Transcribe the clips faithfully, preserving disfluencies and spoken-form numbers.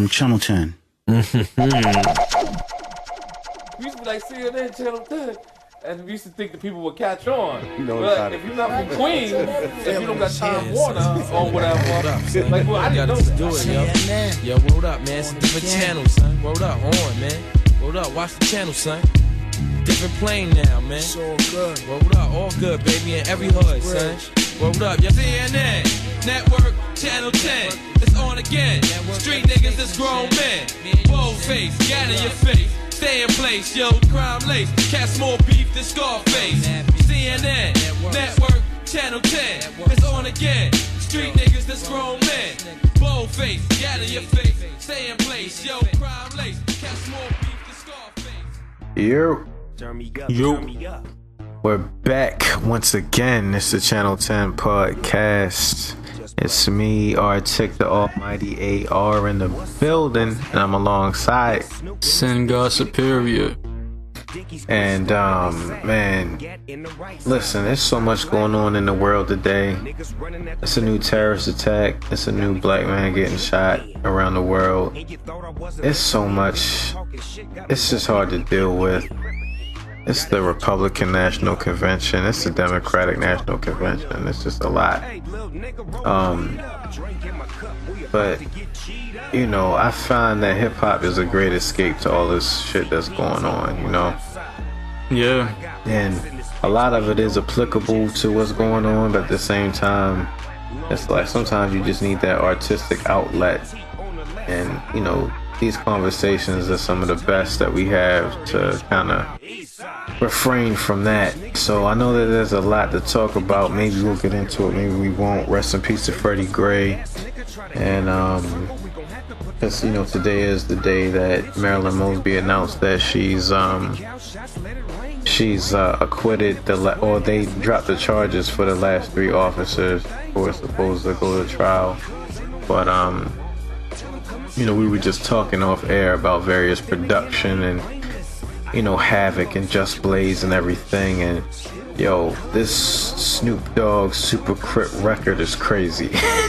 on Channel ten. We used to be like C N N Channel ten, and we used to think that people would catch on. You know, but if you're not from Queens, if you don't got Time Warner or whatever, like, well, I didn't know that. Do it, yo. Yo, word up, man. It's a different channel, son. Word up, on, man. Word up, watch the channel, son. Different plane now, man. It's all good. Word up, all good, baby, in every hood, son. Word up, yo. C N N Network, Channel ten. It's on again. Street niggas is grown men. Bold face, gat in your face. Stay in place, yo, crime lace. Cats more beef than Scarface. C N N Network, Channel ten. It's on again. Street niggas that's grown men. Bold face, gat in your face. Stay in place, yo, crime lace. Cats more beef than Scarface. Yo. Yo. We're back once again. It's the Channel ten podcast. It's me, Artic, the Almighty A R in the building, and I'm alongside Sin God Superior. And um, man, listen, there's so much going on in the world today. It's a new terrorist attack. It's a new black man getting shot around the world. It's so much. It's just hard to deal with. It's the Republican National Convention. It's the Democratic National Convention. It's just a lot. Um, but, you know, I find that hip-hop is a great escape to all this shit that's going on, you know? Yeah. And a lot of it is applicable to what's going on, but at the same time, it's like sometimes you just need that artistic outlet. And, you know, these conversations are some of the best that we have to kind of refrain from that. So I know that there's a lot to talk about. Maybe we'll get into it, maybe we won't. Rest in peace to Freddie Gray. And um because, you know, today is the day that Marilyn Mosby announced that she's um she's uh, acquitted the la- or they dropped the charges for the last three officers who were supposed to go to trial. But um you know, we were just talking off air about various production and, you know, Havoc and Just Blaze and everything, and yo, this Snoop Dogg Super Crip record is crazy.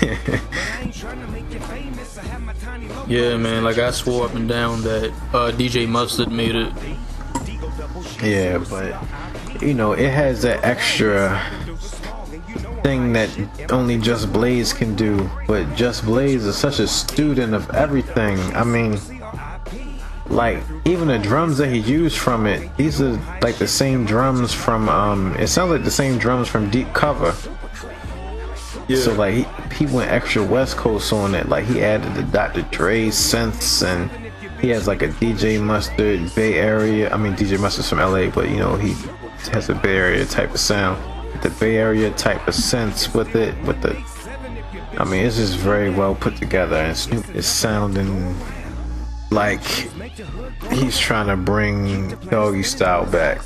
Yeah, man, like I swore up and down that uh, D J Mustard made it. Yeah, but, you know, it has that extra thing that only Just Blaze can do, but Just Blaze is such a student of everything. I mean, like, even the drums that he used from it, these are like the same drums from um it sounds like the same drums from Deep Cover. Yeah. So like he, he went extra West Coast on it. Like he added the Doctor Dre synths, and he has like a D J Mustard Bay Area, I mean D J Mustard's from L A, but you know, he has a Bay Area type of sound, the Bay Area type of synths with it, with the I mean, it's just very well put together, and Snoop is sounding like he's trying to bring Doggy Style back.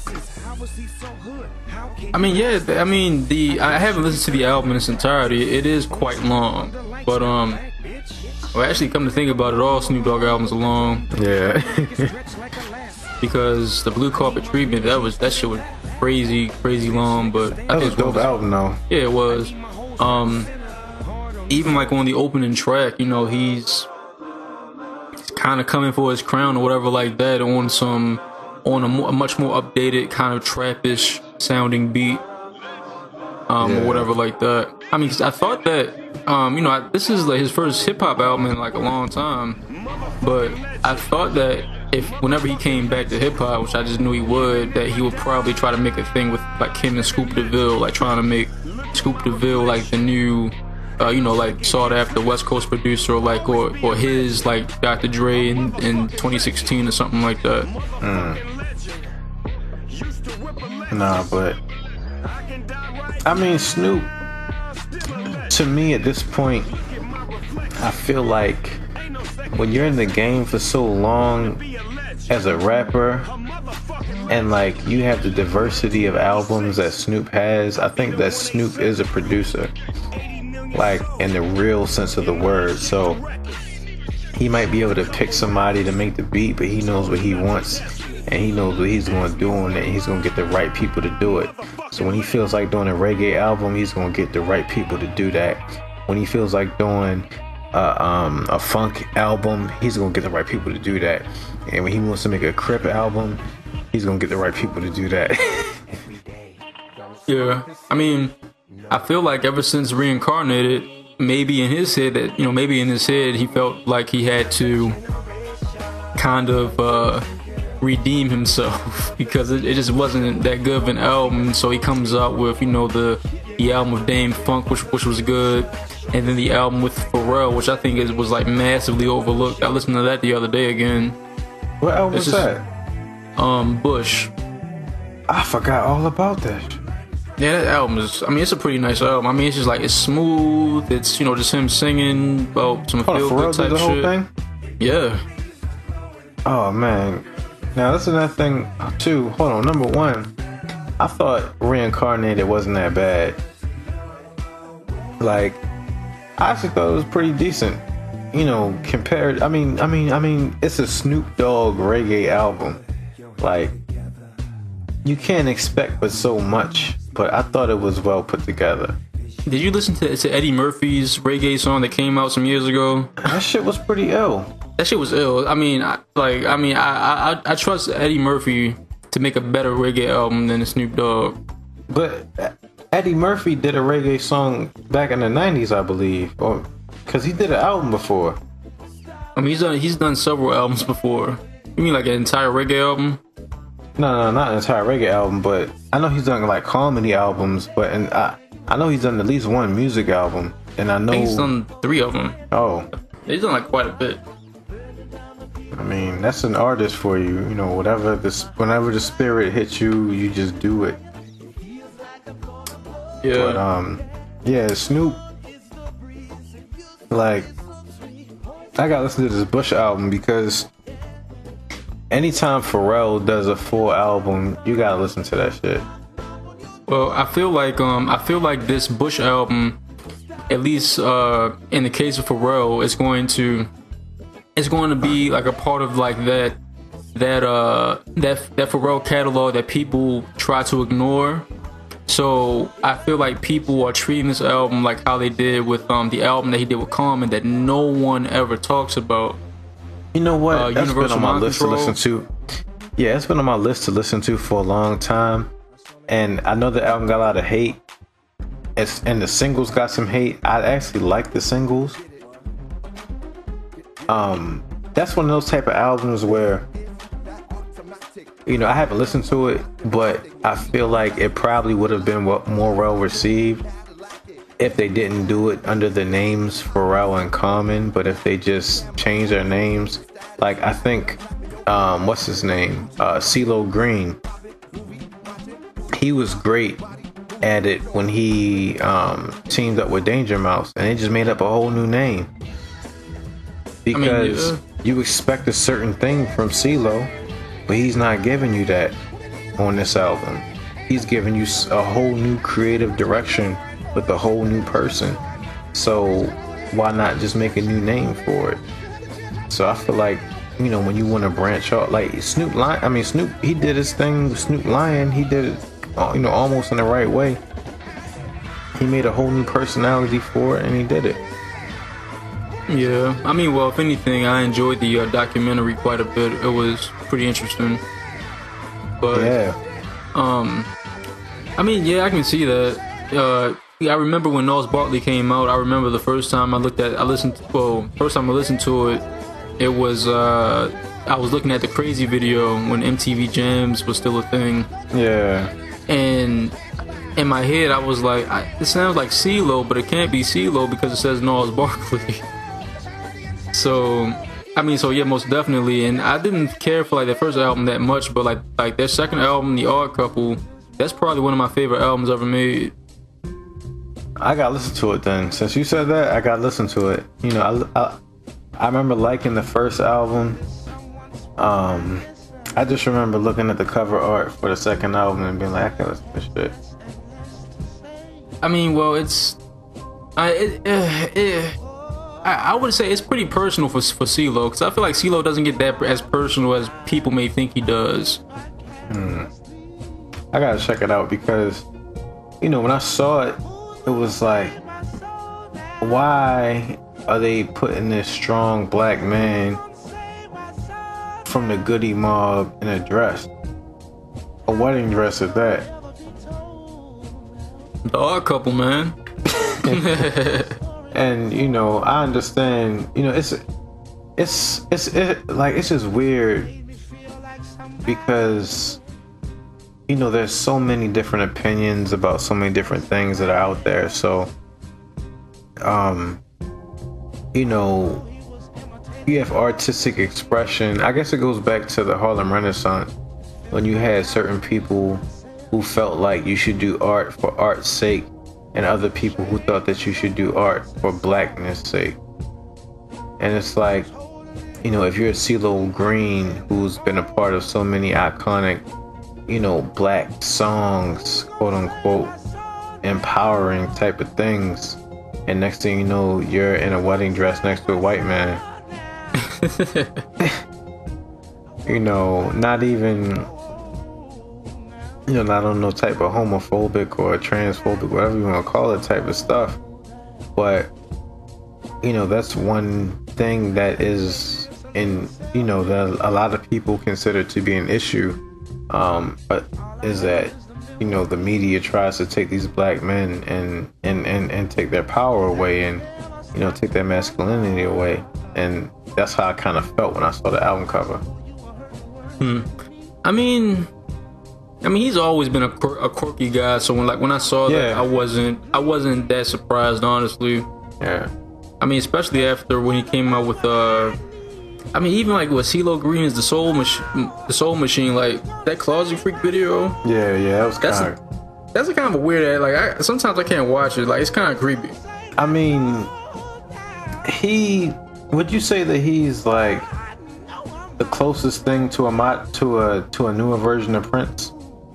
I mean, yeah, I mean, the I haven't listened to the album in its entirety. It is quite long, but um, well, actually, come to think about it, all Snoop Dogg albums are long. Yeah. Because the Blue Carpet Treatment, that was that shit was crazy, crazy long. But that I was think a dope was, album, though. Yeah, it was. Um, even like on the opening track, you know, he's kind of coming for his crown or whatever like that on some on a, more, a much more updated kind of trappish sounding beat, um, yeah. or whatever like that. I mean, 'cause I thought that, um, you know, I, this is like his first hip hop album in like a long time, but I thought that if whenever he came back to hip hop, which I just knew he would, that he would probably try to make a thing with like him and Scoop DeVille, like trying to make Scoop DeVille like the new, uh, you know, like sought after West Coast producer, or like or or his like Doctor Dre in, in twenty sixteen or something like that. Mm. Nah, but I mean, Snoop, to me at this point, I feel like when you're in the game for so long as a rapper, and like you have the diversity of albums that Snoop has, I think that Snoop is a producer, like in the real sense of the word. So he might be able to pick somebody to make the beat, but he knows what he wants, and he knows what he's going to do on it, and he's going to get the right people to do it. So when he feels like doing a reggae album, he's going to get the right people to do that. When he feels like doing, uh, a um a funk album, he's gonna get the right people to do that. And when he wants to make a Crip album, he's gonna get the right people to do that. Yeah, I mean, I feel like ever since Reincarnated, maybe in his head that you know, maybe in his head he felt like he had to kind of uh, redeem himself because it, it just wasn't that good of an album. So he comes out with you know the the album with Dame Funk, which which was good, and then the album with Pharrell, which I think is, was like massively overlooked. I listened to that the other day again. What album was just, that? Um, Bush. I forgot all about that. Yeah, that album is, I mean, it's a pretty nice album. I mean, it's just like, it's smooth. It's, you know, just him singing about some feel good type the whole shit. Thing? Yeah. Oh, man. Now, that's another thing, too. Hold on. Number one, I thought Reincarnated wasn't that bad. Like, I actually thought it was pretty decent. You know, compared, I mean, I mean, I mean, it's a Snoop Dogg reggae album. Like, you can't expect but so much. But I thought it was well put together. Did you listen to, to Eddie Murphy's reggae song that came out some years ago? That shit was pretty ill. That shit was ill. I mean, I, like, I mean, I, I, I trust Eddie Murphy to make a better reggae album than Snoop Dogg. But Eddie Murphy did a reggae song back in the nineties, I believe, or because he did an album before. I mean, he's done he's done several albums before. You mean like an entire reggae album? No, no, not an entire reggae album, but I know he's done like comedy albums. But and I, I know he's done at least one music album, and I know I think he's done three of them. Oh, he's done like quite a bit. I mean, that's an artist for you. You know, whatever this, whenever the spirit hits you, you just do it. Yeah. But um, yeah, Snoop. Like, I gotta listen to this Bush album because anytime Pharrell does a full album, you gotta listen to that shit. Well, I feel like um, I feel like this Bush album, at least uh, in the case of Pharrell, is going to, it's going to be like a part of like that, that uh, that that Pharrell catalog that people try to ignore. So I feel like people are treating this album like how they did with um the album that he did with Common that no one ever talks about. You know what? Uh, That's been on my list Control. to listen to. Yeah, it's been on my list to listen to for a long time. And I know the album got a lot of hate. It's, and the singles got some hate. I actually like the singles. Um, that's one of those type of albums where, you know, I haven't listened to it, but I feel like it probably would have been more well received if they didn't do it under the names Pharrell and Common, but if they just changed their names. Like, I think, um, what's his name? Uh, CeeLo Green. He was great at it when he um, teamed up with Danger Mouse, and they just made up a whole new name. Because I mean, yeah. you expect a certain thing from CeeLo, but he's not giving you that on this album. He's giving you a whole new creative direction with a whole new person. So why not just make a new name for it? So I feel like, you know, when you want to branch out, like Snoop Lion, I mean Snoop, he did his thing with Snoop Lion. He did it, you know, almost in the right way. He made a whole new personality for it, and he did it. Yeah, I mean, well, if anything, I enjoyed the uh, documentary quite a bit. It was pretty interesting. But yeah, um, I mean, yeah, I can see that. Uh, yeah, I remember when Gnarls Barkley came out. I remember the first time I looked at, I listened. To, well, first time I listened to it, it was uh, I was looking at the Crazy video when M T V Jams was still a thing. Yeah, and in my head, I was like, I, it sounds like CeeLo, but it can't be CeeLo because it says Gnarls Barkley. So, I mean, so yeah, most definitely. And I didn't care for like their first album that much, but like like their second album, The Odd Couple, that's probably one of my favorite albums ever made. I gotta listen to it then. Since you said that, I gotta listen to it. You know, I, I, I remember liking the first album. Um, I just remember looking at the cover art for the second album and being like, I can't listen to this shit. I mean, well, it's, I, it, uh, it, I, I would say it's pretty personal for for CeeLo, because I feel like CeeLo doesn't get that as personal as people may think he does. Hmm. I gotta check it out because, you know, when I saw it, it was like, why are they putting this strong black man from the Goody Mob in a dress, a wedding dress at that? The Odd Couple, man. And you know, I understand. You know, it's it's it's it, like it's just weird because you know there's so many different opinions about so many different things that are out there. So, um, you know, you have artistic expression. I guess it goes back to the Harlem Renaissance when you had certain people who felt like you should do art for art's sake, and other people who thought that you should do art for blackness sake. And it's like, you know, if you're a CeeLo Green who's been a part of so many iconic, you know, black songs, quote unquote, empowering type of things, and next thing you know, you're in a wedding dress next to a white man. You know, not even, you know, not on no type of homophobic or transphobic, whatever you want to call it, type of stuff. But, you know, that's one thing that is in, you know, that a lot of people consider to be an issue, um, but is that, you know, the media tries to take these black men and, and, and, and take their power away and, you know, take their masculinity away. And that's how I kind of felt when I saw the album cover. Hmm. I mean... I mean, he's always been a, a quirky guy. So when, like, when I saw yeah. that, I wasn't, I wasn't that surprised, honestly. Yeah. I mean, especially after when he came out with, uh, I mean, even like with CeeLo Green is the Soul Machine, the Soul Machine, like that Closet Freak video. Yeah, yeah, that was that's kind of, that's a kind of a weird ad. Like, I, sometimes I can't watch it. Like, it's kind of creepy. I mean, he, would you say that he's like the closest thing to a mod, to a to a newer version of Prince?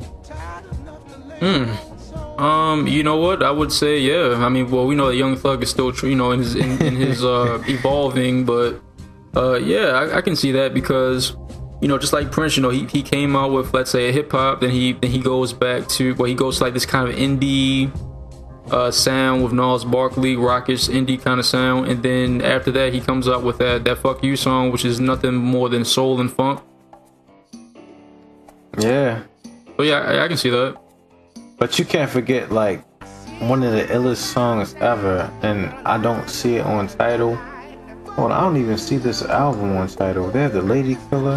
Hmm. Um. You know what? I would say yeah. I mean, well, we know that Young Thug is still, you know, in his in, in his uh evolving, but uh, yeah, I, I can see that because, you know, just like Prince, you know, he, he came out with, let's say, a hip hop, then he then he goes back to, well, he goes to like this kind of indie uh sound with Gnarls Barkley, rockish indie kind of sound, and then after that he comes out with that that Fuck You song, which is nothing more than soul and funk. Yeah. So yeah, I, I can see that. But you can't forget, like, one of the illest songs ever, and I don't see it on Tidal. Hold on, I don't even see this album on Tidal. They have The Lady Killer.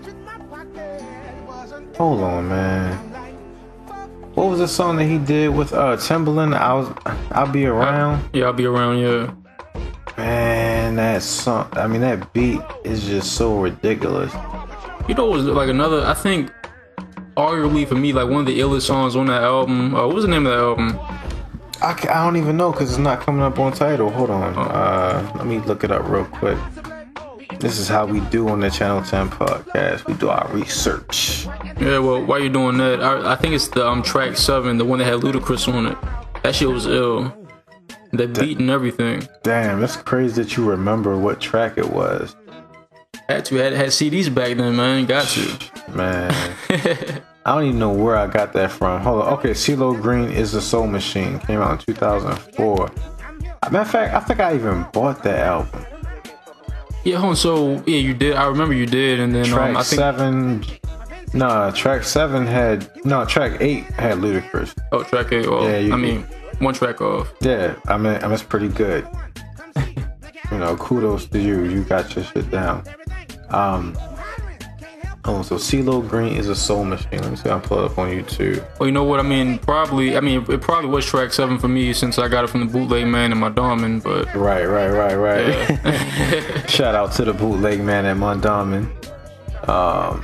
Hold on, man. What was the song that he did with uh Timbaland? I was, I'll Be Around. I, yeah, I'll Be Around. Yeah. Man, that song. I mean, that beat is just so ridiculous. You know, it was like another. I think. Arguably for me, like one of the illest songs on that album. Uh, what was the name of that album? I, can, I don't even know because it's not coming up on Tidal. Hold on. Oh. Uh, let me look it up real quick. This is how we do on the Channel ten podcast. We do our research. Yeah, well, while you're doing that, I, I think it's the um, track seven, the one that had Ludacris on it. That shit was ill. That beat and everything. Damn, that's crazy that you remember what track it was. Had to had had C Ds back then, man. Got to. Man, I don't even know where I got that from. Hold on. Okay, CeeLo Green is the Soul Machine. Came out in two thousand four. Matter of fact, I think I even bought that album. Yeah, hold on. So yeah, you did. I remember you did, and then track um, I think seven. Nah, track seven had no. Track eight had Ludacris. Oh, track eight. Well, yeah, you, I mean, one track off. Yeah, I mean, I mean, it's pretty good. You know, kudos to you. You got your shit down. Um. Oh, so CeeLo Green is a Soul Machine. Let me see. I'll pull it up on YouTube. Well, you know what? I mean, probably. I mean, it probably was track seven for me since I got it from the Bootleg Man and my Darman. But right, right, right, right. Yeah. Shout out to the Bootleg Man at Mondawmin. Um.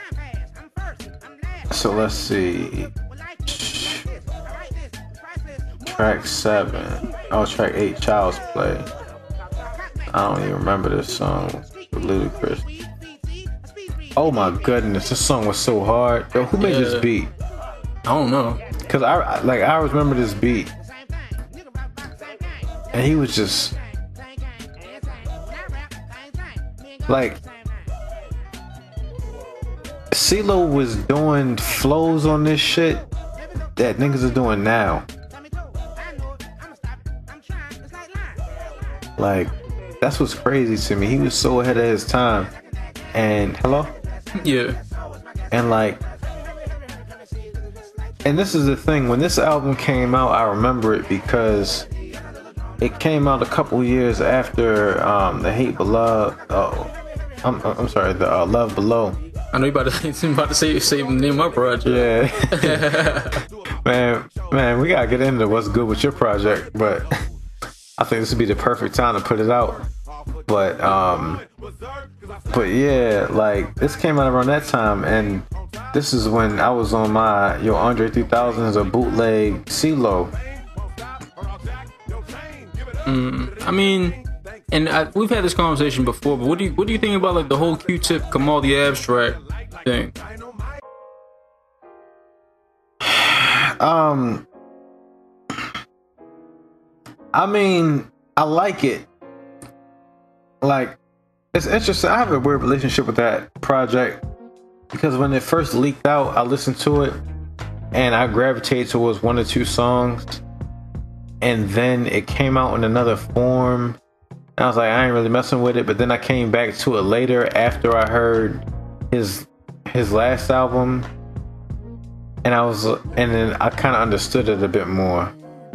So let's see. Track seven. Oh, track eight. Child's Play. I don't even remember this song with Ludacris. Oh my goodness, this song was so hard. Yo, who made yeah. this beat? I don't know. Cause I like I remember this beat, and he was just like CeeLo was doing flows on this shit that niggas are doing now. Like that's what's crazy to me. He was so ahead of his time. And hello? Yeah. And like, and this is the thing, when this album came out, I remember it because it came out a couple years after um, the Hate Below. Oh, I'm I'm sorry, the uh, Love Below. I know you about to, about to say say the name of my project. Yeah. man, man, we gotta get into what's good with your project, but I think this would be the perfect time to put it out. But um, but yeah, like this came out around that time, and this is when I was on my Yo Andre three thousand is a bootleg CeeLo. Mm, I mean, and I, we've had this conversation before, but what do you what do you think about like the whole Q-Tip Kamal the Abstract thing? Um, I mean, I like it. Like, it's interesting. I have a weird relationship with that project because when it first leaked out, I listened to it and I gravitated towards one or two songs, and then it came out in another form. And I was like, I ain't really messing with it. But then I came back to it later after I heard his his last album, and I was, and then I kind of understood it a bit more.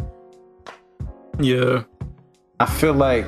Yeah, I feel like,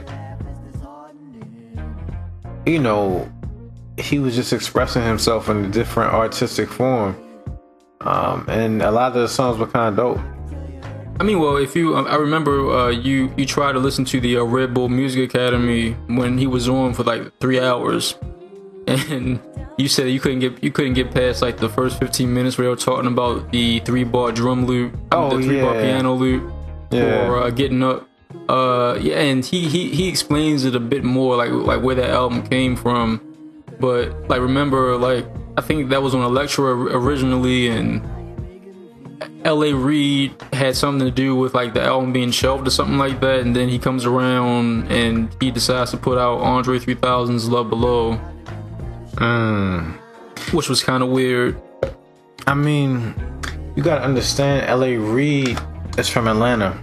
you know, he was just expressing himself in a different artistic form, um, and a lot of the songs were kind of dope. I mean, well, if you, I remember uh, you you tried to listen to the uh, Red Bull Music Academy when he was on for like three hours, and you said you couldn't get you couldn't get past like the first fifteen minutes where they were talking about the three bar drum loop, oh, the three yeah. bar piano loop, Yeah. or uh, getting up. Uh, yeah, and he, he he explains it a bit more, like like where that album came from. But like, remember, like I think that was on Electra originally, and L A Reid had something to do with like the album being shelved or something like that. And then he comes around and he decides to put out Andre three thousand's Love Below, Mm. which was kind of weird. I mean, you gotta understand, L A Reid is from Atlanta,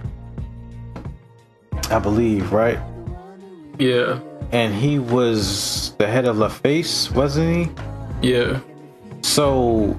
I believe, right? Yeah, And he was the head of LaFace, wasn't he? yeah. So,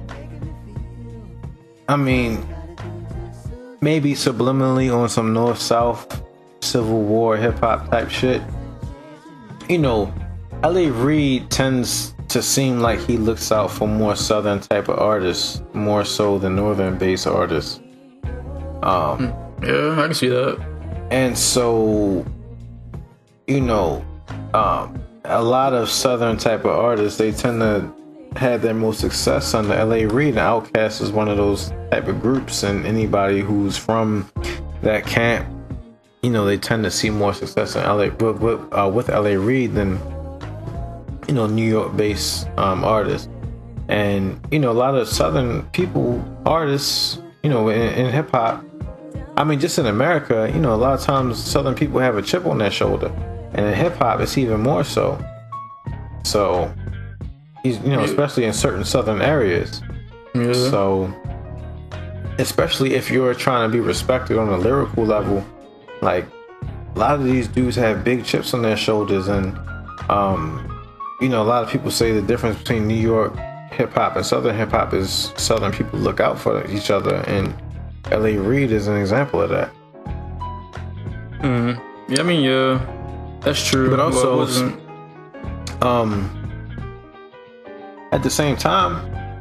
I mean, maybe subliminally on some North-South Civil War hip-hop type shit. You know, L A Reid tends to seem like he looks out for more Southern type of artists, more so than Northern-based artists. Um, Yeah, I can see that. and so, you know, um, a lot of Southern type of artists, they tend to have their most success under L A Reid, and Outkast is one of those type of groups, and anybody who's from that camp, you know, they tend to see more success in L A with, with, uh, with L A Reid than, you know, New York based um, artists. And, you know, a lot of Southern people, artists, you know, in, in hip hop, I mean, just in America, you know, a lot of times Southern people have a chip on their shoulder, and in hip hop, it's even more so. So, you know, especially in certain Southern areas. Yeah. So, especially if you're trying to be respected on a lyrical level, like a lot of these dudes have big chips on their shoulders, and um, you know, a lot of people say the difference between New York hip hop and Southern hip hop is Southern people look out for each other, and L A Reid is an example of that. Mm. Yeah, I mean, yeah, that's true. But also, Well, it wasn't- um, at the same time,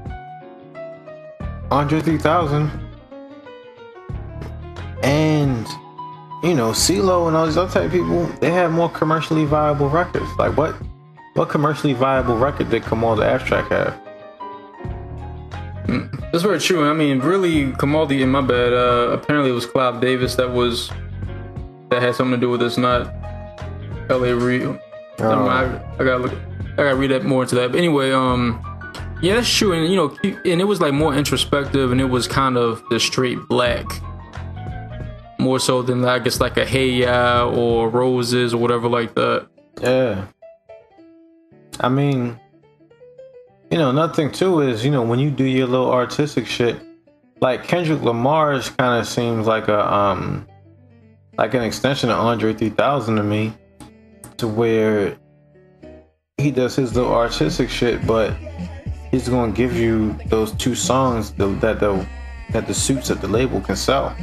Andre three thousand and, you know, CeeLo and all these other type of people, they have more commercially viable records. Like, what what commercially viable record did Kamal the Abstract have? That's very true. I mean, really, Kamaldi, in my bad, uh, apparently it was Clive Davis that was that had something to do with this, not L A Reid. Oh. I, I gotta look. I gotta read that more into that. But anyway, um, yeah, that's true. And you know, and it was like more introspective, and it was kind of the straight black, more so than I guess like a Hey Ya or Roses or whatever like that. Yeah. I mean, you know, another thing too is, you know, when you do your little artistic shit, like Kendrick Lamar's kind of seems like a um like an extension of Andre three thousand to me. to where he does his little artistic shit, but he's gonna give you those two songs that that the that the suits at the label can sell.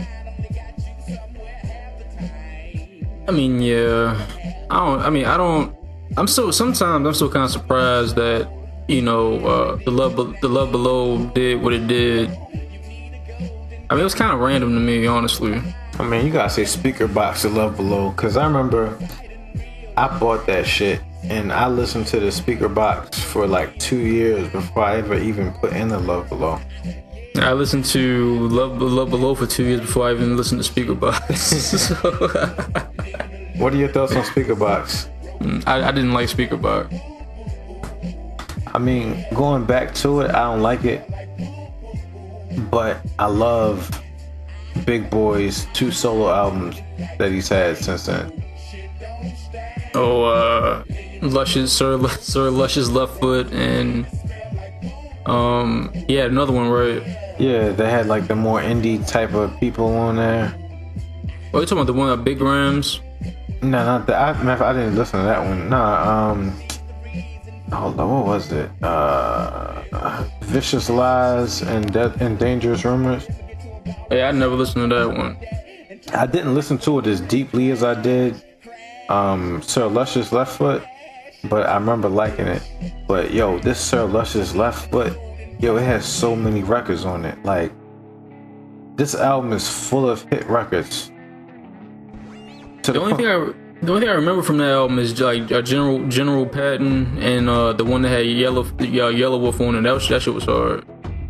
I mean, yeah, I don't. I mean, I don't. I'm still sometimes I'm still kind of surprised that, you know, uh, the love the love below did what it did. I mean, it was kind of random to me, honestly. I mean, you gotta say Speaker Box to Love Below, cause I remember I bought that shit and I listened to the Speaker Box for like two years before I ever even put in the Love Below. I listened to Love Love Below for two years before I even listened to Speaker Box. So, what are your thoughts on Speaker Box? I, I didn't like Speaker Box. I mean, going back to it, I don't like it, but I love Big Boy's two solo albums that he's had since then. Oh, uh, Lush's Sir Sir Lush's Left Foot, and um, he had another one, right? Yeah, they had like the more indie type of people on there. Oh, you talking about the one at Big Rams? No, not that. I, I didn't listen to that one. Nah, um, hold on, what was it? Uh, Vicious Lies and Death and Dangerous Rumors. Yeah, I never listened to that one. I didn't listen to it as deeply as I did um, Sir Lush's Left Foot, but I remember liking it. But yo, this Sir Lush's Left Foot, yo, it has so many records on it. Like, this album is full of hit records. To The only thing I the only thing I remember from that album is like uh, General General Patton and uh, the one that had Yellow uh, Yellow Wolf on it. That was, that shit was hard.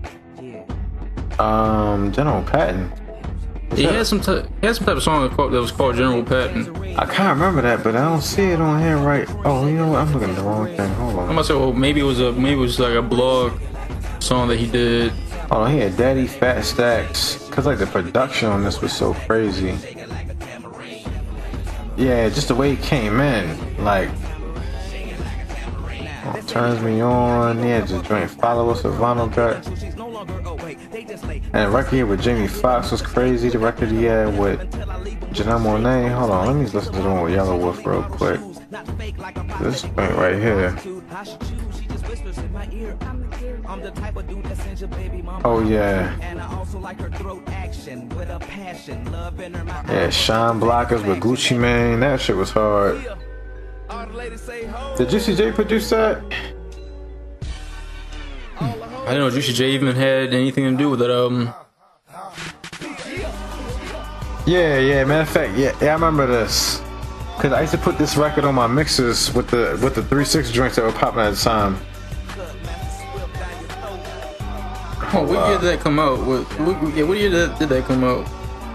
Um, General Patton. He had some t- he had some type of song that was called General Patton. I can't remember that, but I don't see it on here right. Oh, you know what? I'm looking at the wrong thing. Hold on. I'm gonna say, well, maybe it was a maybe it was like a blog song that he did. Oh, he had Daddy Fat Stacks. Cause like the production on this was so crazy. Yeah, just the way he came in, like, oh, turns me on. Yeah, just joint Follow Us with Vinyl Gut. And the record here with Jamie Foxx was crazy. The record he had with Janelle Monáe. Hold on, let me listen to the one with Yellow Wolf real quick. This joint right here. Oh yeah. Yeah, Shine Blockers with Gucci Mane. That shit was hard. Did Juicy J produce that? I didn't know Juicy J even had anything to do with that album. Yeah, yeah. Matter of fact, yeah, yeah. I remember this. Cause I used to put this record on my mixes with the with the three six joints that were popping at the time. Oh, what year did that come out? What, what, yeah, what year did, did that come out?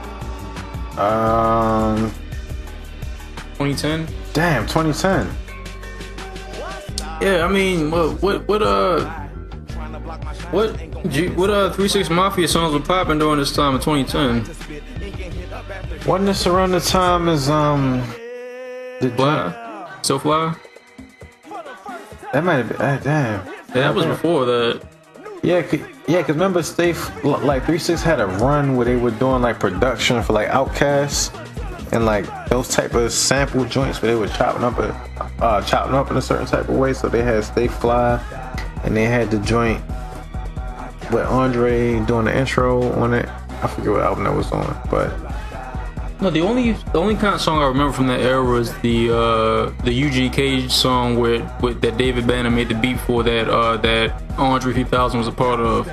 Um, twenty ten. Damn, twenty ten. Yeah, I mean, what, what, what, uh, what, what, uh, three six Mafia songs were popping during this time in twenty ten? Wasn't this around the time as um, the Fly? So Fly? That might have been. Uh, damn. Yeah, that was before that. Yeah, cause, yeah, cause remember, Stay like three six had a run where they were doing like production for like Outkast and like those type of sample joints where they were chopping up a, uh, chopping up in a certain type of way. So they had Stay Fly, and they had the joint with Andre doing the intro on it. I forget what album that was on, but no, the only the only kind of song I remember from that era was the uh, the U G K song with, with that David Banner made the beat for that uh, that Andre three thousand was a part of.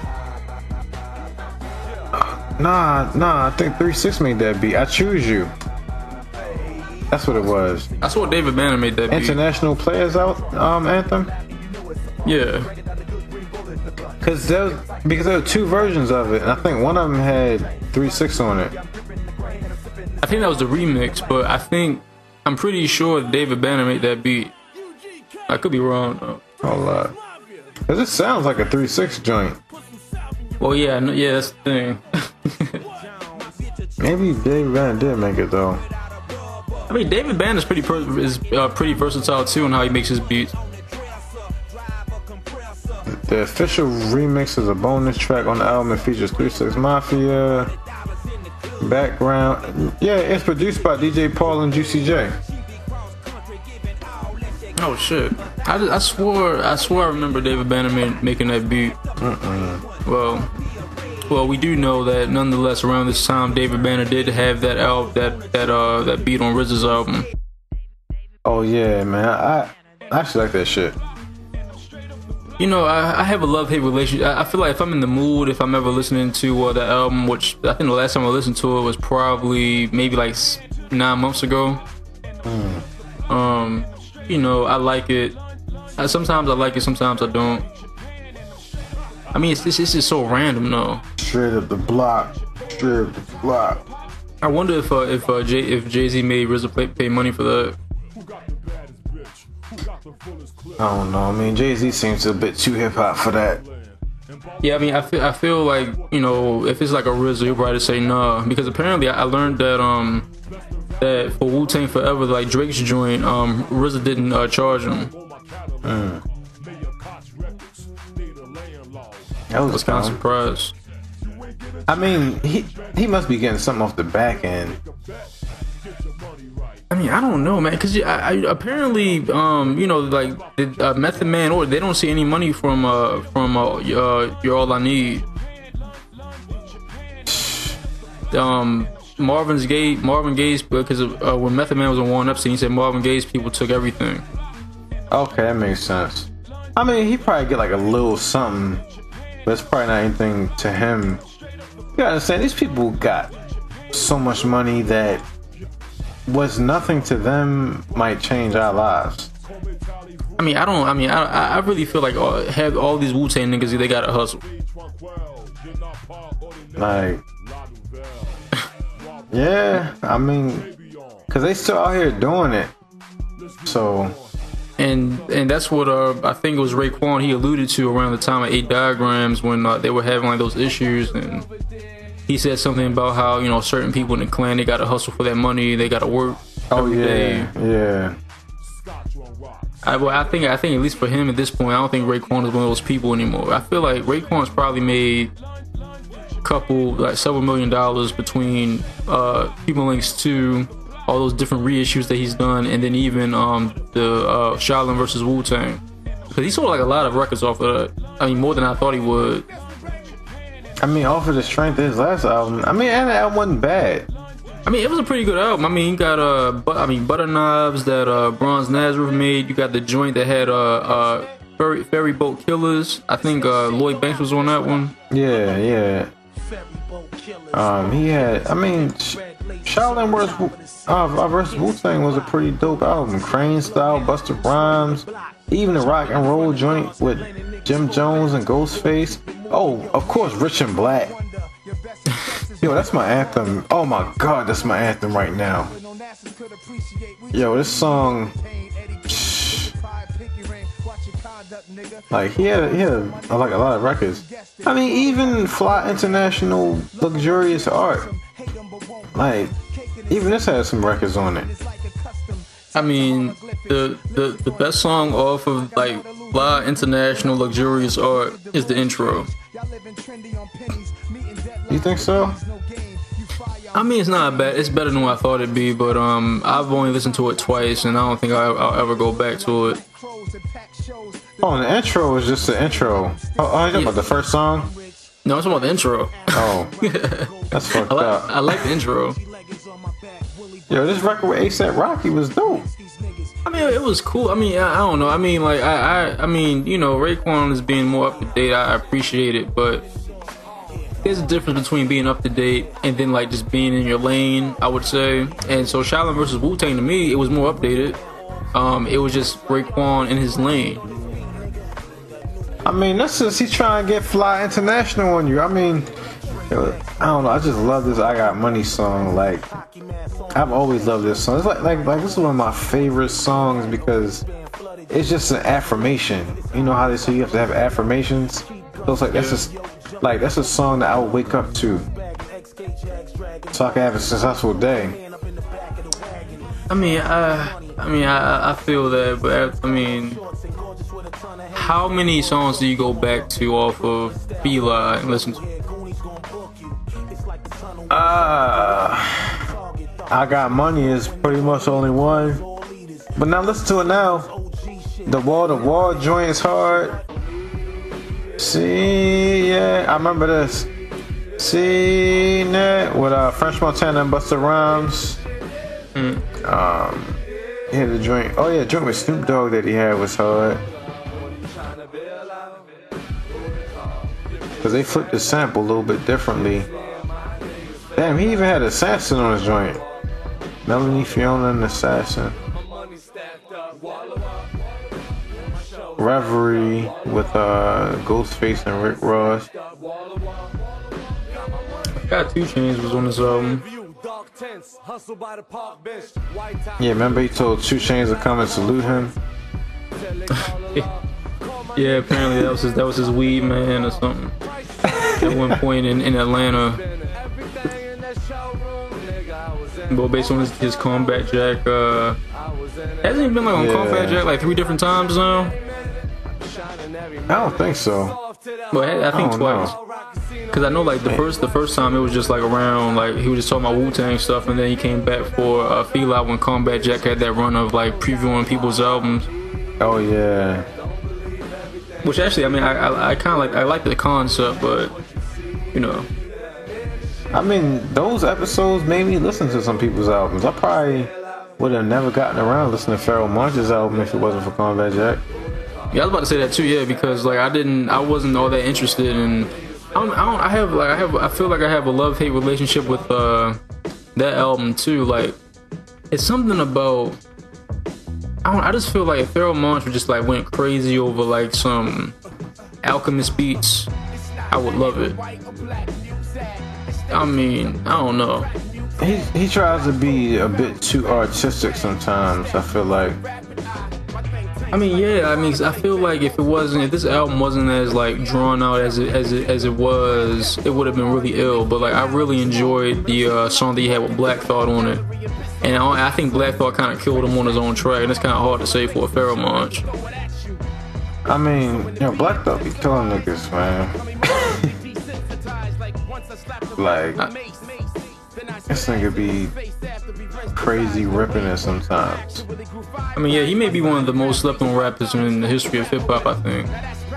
Nah, nah, I think three six made that beat. I Choose You. That's what it was. I saw David Banner made that beat. International Players Out um, anthem. Yeah. Cause there was, because there were two versions of it, and I think one of them had three six on it. I think that was the remix, but I think I'm pretty sure David Banner made that beat. I could be wrong though. Hold up. Cause it sounds like a three six joint. Well, yeah, no, yeah, that's the thing. Maybe David Banner did make it though. I mean, David Banner is pretty per- is uh, pretty versatile too in how he makes his beats. The official remix is a bonus track on the album. It features three six Mafia. Background, yeah, it's produced by D J Paul and Juicy J. Oh shit! I, just, I swore I swore I remember David Banner made, making that beat. Mm-mm. Well, well, we do know that nonetheless around this time David Banner did have that album, that that uh that beat on R Z A's album. Oh yeah, man. I, I actually like that shit. You know, I, I have a love-hate relationship. I, I feel like if I'm in the mood, if I'm ever listening to uh, that album, which I think the last time I listened to it was probably maybe like nine months ago. Mm. Um. You know, I like it. I, sometimes I like it, sometimes I don't. I mean, it's this is just so random, though. Straight up the block, straight up the block. I wonder if uh, if uh, Jay if Jay-Z made R Z A pay, pay money for that. I don't know. I mean, Jay-Z seems a bit too hip hop for that. Yeah, I mean, I feel I feel like, you know, if it's like a R Z A, he'll probably say nah, because apparently I, I learned that um. that for Wu-Tang Forever, like Drake's joint, um, R Z A didn't uh, charge him. Mm. I was kind of surprised. I mean, he he must be getting something off the back end. I mean, I don't know, man, because I, I, apparently, um, you know, like the uh, Method Man, or they don't see any money from uh from uh, uh You're All I Need. Um. Marvin's Gaye, Marvin Gaye's, because uh, when Method Man was on Warren Epstein, he said Marvin Gaye's people took everything. Okay, that makes sense. I mean, he probably get like a little something, but it's probably not anything to him. You gotta understand, these people got so much money that what's nothing to them might change our lives. I mean, I don't. I mean, I I really feel like all, have all these Wu-Tang niggas, they gotta hustle. Like. Yeah, I mean, cause they still out here doing it. So, and and that's what uh I think it was Raekwon he alluded to around the time of Eight Diagrams when uh, they were having like those issues, and he said something about how, you know, certain people in the clan, they gotta hustle for that money, they gotta work. Oh yeah, day. yeah. I well, I think I think at least for him at this point, I don't think Raekwon is one of those people anymore. I feel like Raekwon's probably made couple like several million dollars between uh People Links two, all those different reissues that he's done, and then even um the uh Shaolin versus Wu-Tang, because he sold like a lot of records off of that. I mean, more than I thought he would. I mean, off of the strength of his last album, I mean, and the album wasn't bad. I mean, it was a pretty good album. I mean, you got uh but I mean Butter Knives that uh Bronze Nazareth made. You got the joint that had uh uh Ferry, Ferry Boat Killers. I think uh Lloyd Banks was on that one. Yeah, yeah. Um, he had, I mean, Shaolin versus uh, versus Wu-Tang was a pretty dope album. Crane Style, Busta Rhymes, even the rock and roll joint with Jim Jones and Ghostface. Oh, of course, Rich and Black. Yo, that's my anthem. Oh my god, that's my anthem right now. Yo, this song. Like he had, he had like a lot of records. I mean, even Fly International Luxurious Art. Like, even this has some records on it. I mean, the the the best song off of like Fly International Luxurious Art is the intro. You think so? I mean, it's not bad. It's better than what I thought it'd be, but um, I've only listened to it twice, and I don't think I'll, I'll ever go back to it. Oh, the intro is just the intro. Oh, oh you're talking about the first song? No, I'm talking about the intro. Oh, that's fucked I like, up. I like the intro. Yo, this record with A$AP Rocky was dope. I mean, it was cool. I mean, I, I don't know. I mean, like, I, I, I mean, you know, Raekwon is being more up to date. I, I appreciate it, but there's a difference between being up to date and then like just being in your lane, I would say. And so, Shaolin versus Wu-Tang to me, it was more updated. Um, it was just Raekwon in his lane. I mean, that's just he's trying to get Fly International on you. I mean, I don't know. I just love this "I Got Money" song. Like, I've always loved this song. It's like, like, like this is one of my favorite songs because it's just an affirmation. You know how they say you have to have affirmations. So it's like that's just like that's a song that I would wake up to, so I can have a successful day. I mean, I, I mean, I, I feel that, but I mean, how many songs do you go back to off of Fila and listen to? Uh, I Got Money is pretty much only one, but now listen to it now. The wall to wall joint is hard. See, yeah, I remember this. See that with uh, French Montana and Busta Rhymes. Mm. Um, he had the joint. Oh yeah, the joint with Snoop Dogg that he had was hard. Cause they flipped the sample a little bit differently. Damn, he even had Assassin on his joint. Melanie Fiona and Assassin. Reverie with uh, Ghostface and Rick Ross. Got two Chainz was on this album. Yeah, remember he told two Chainz to come and salute him. Yeah, apparently that was his, that was his weed man or something. At one point in, in Atlanta. But based on his, his Combat Jack, uh, hasn't he been like on yeah. Combat Jack like three different times now? I don't think so. Well, I think I twice. Cause I know like the first the first time it was just like around like he was just talking about Wu-Tang stuff, and then he came back for uh, Feel Out when Combat Jack had that run of like previewing people's albums. Oh yeah. Which actually, I mean, I I, I kind of like I like the concept, but you know. I mean, those episodes made me listen to some people's albums. I probably would have never gotten around listening to Pharoahe Monch's album if it wasn't for Combat Jack. Yeah, I was about to say that too. Yeah, because like I didn't, I wasn't all that interested in. I don't, I don't. I have like I have. I feel like I have a love-hate relationship with uh, that album too. Like, it's something about. I don't. I just feel like if Pharoahe Monch just like went crazy over like some Alchemist beats, I would love it. I mean, I don't know. He he tries to be a bit too artistic sometimes. I feel like. I mean, yeah. I mean, I feel like if it wasn't, if this album wasn't as like drawn out as it as it as it was, it would have been really ill. But like, I really enjoyed the uh, song that he had with Black Thought on it, and I, I think Black Thought kind of killed him on his own track, and it's kind of hard to say for a Pharoahe Monch. I mean, you know, Black Thought be killing niggas, man. Like, I, this nigga be crazy ripping it sometimes. I mean, yeah, he may be one of the most slept on rappers in the history of hip hop, I think.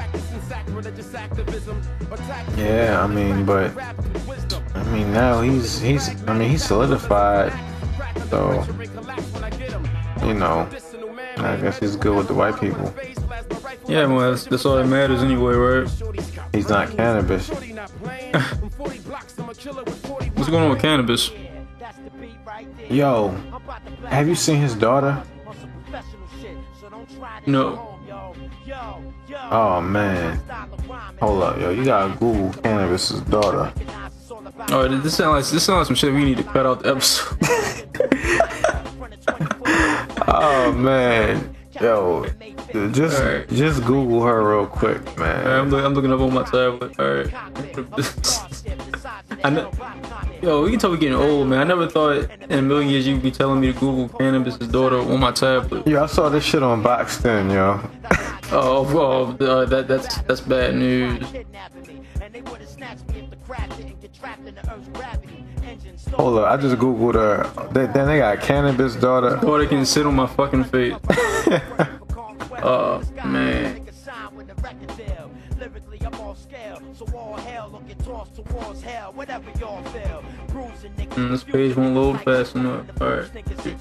Yeah, I mean, but I mean now he's he's I mean he's solidified, so you know, I guess he's good with the white people. Yeah, well, that's, that's all that matters anyway, right? He's not Canibus. What's going on with Canibus? Yo, have you seen his daughter? No. Oh man. Hold up, yo. You gotta Google Canibus' daughter. Oh, this sounds like this sounds like some shit we need to cut out the episode. Oh man. Yo, just right. just Google her real quick, man. Right, I'm, look, I'm looking up on my tablet. All right. I know, yo, you can tell we're getting old, man. I never thought in a million years you'd be telling me to Google Canibus' daughter on my tablet. Yo, I saw this shit on Boxton, yo. Oh, well, uh, that that's that's bad news. Hold up, I just googled her. They, then they got Canibus' daughter. Daughter can sit on my fucking face. Oh man. Mm, this page won't load fast enough. Alright.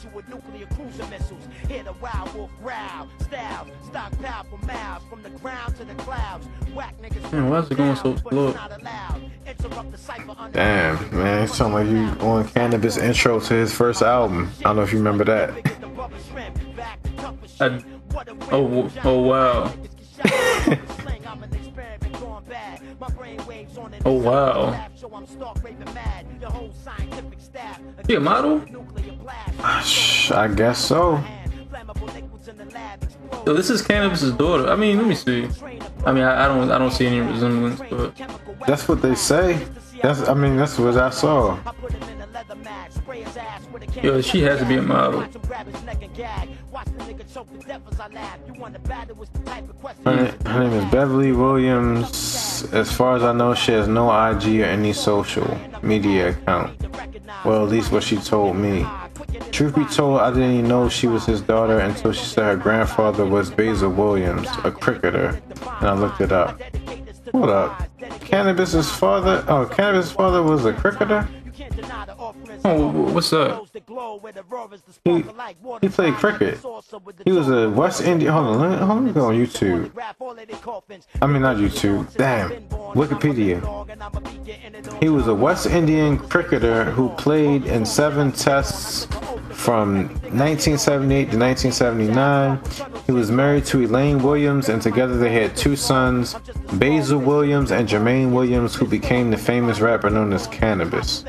Man, why is it going so slow? Damn, man, it's something like you on Canibus intro to his first album. I don't know if you remember that. I, oh, oh wow. Oh wow. She a model? I guess so. So this is Canibus' daughter. I mean, let me see. I mean, I, I don't, I don't see any resemblance, but that's what they say. That's, I mean, that's what I saw. Yo, she has to be a model. Her, her name is Beverly Williams. As far as I know, she has no I G or any social media account. Well, at least what she told me. Truth be told, I didn't even know she was his daughter until she said her grandfather was Basil Williams, a cricketer, and I looked it up. Hold up. Canibus's father? Oh, Canibus's father was a cricketer? Oh, what's up? He, he played cricket. He was a West Indian. Hold on, let me, hold on, let me go on YouTube. I mean, not YouTube. Damn. Wikipedia. He was a West Indian cricketer who played in seven tests from nineteen seventy-eight to nineteen seventy-nine. He was married to Elaine Williams, and together they had two sons, Basil Williams and Jermaine Williams, who became the famous rapper known as Canibus.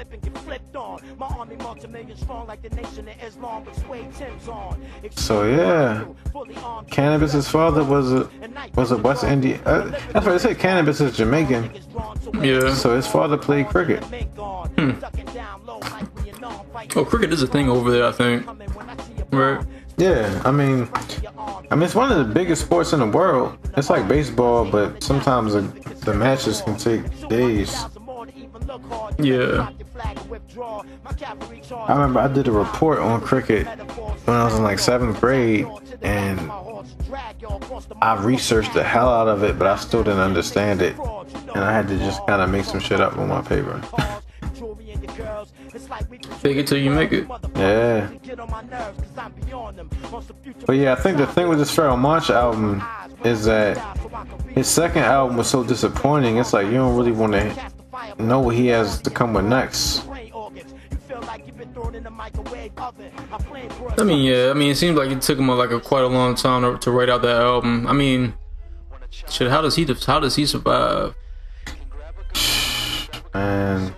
So yeah, Canibus's father was a was a West Indian. Uh, that's why I said Canibus is Jamaican. Yeah. So his father played cricket. Hmm. Oh, cricket is a thing over there, I think. Right? Yeah, I mean, I mean it's one of the biggest sports in the world. It's like baseball, but sometimes the, the matches can take days. Yeah. I remember I did a report on cricket when I was in like seventh grade, and I researched the hell out of it, but I still didn't understand it, and I had to just kind of make some shit up on my paper. Fake it till you make it. Yeah. But yeah, I think the thing with this Pharoahe Monch album is that his second album was so disappointing. It's like you don't really want to know what he has to come with next. I mean, yeah. I mean, it seems like it took him like a quite a long time to, to write out that album. I mean, shit. How does he? How does he survive? Man,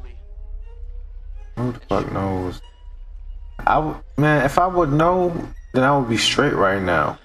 who the fuck knows? I w man, if I would know, then I would be straight right now.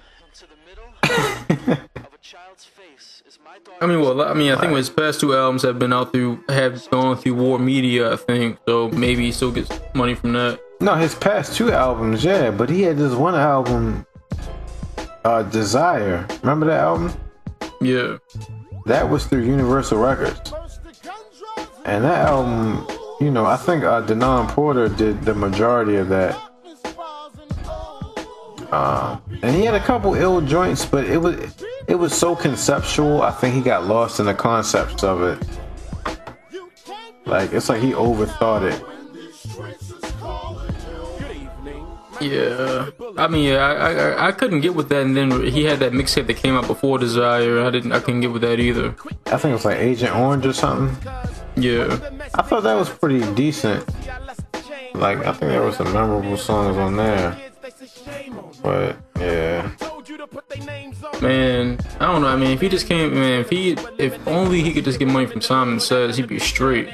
I mean, well, I mean, I think his past two albums have been out through, have gone through War Media, I think. So maybe he still gets money from that. No, his past two albums, yeah, but he had this one album, uh, Desire. Remember that album? Yeah. That was through Universal Records, and that album, you know, I think uh, Denon Porter did the majority of that. Uh, and he had a couple ill joints, but it was it was so conceptual. I think he got lost in the concepts of it. Like it's like he overthought it. Yeah, I mean, yeah, I, I I couldn't get with that, and then he had that mixtape that came out before Desire. I didn't, I couldn't get with that either. I think it was like Agent Orange or something. Yeah, I thought that was pretty decent. Like I think there were some memorable songs on there. But yeah, man, I don't know. I mean, if he just came, man, if he, if only he could just get money from Simon Says, he'd be straight.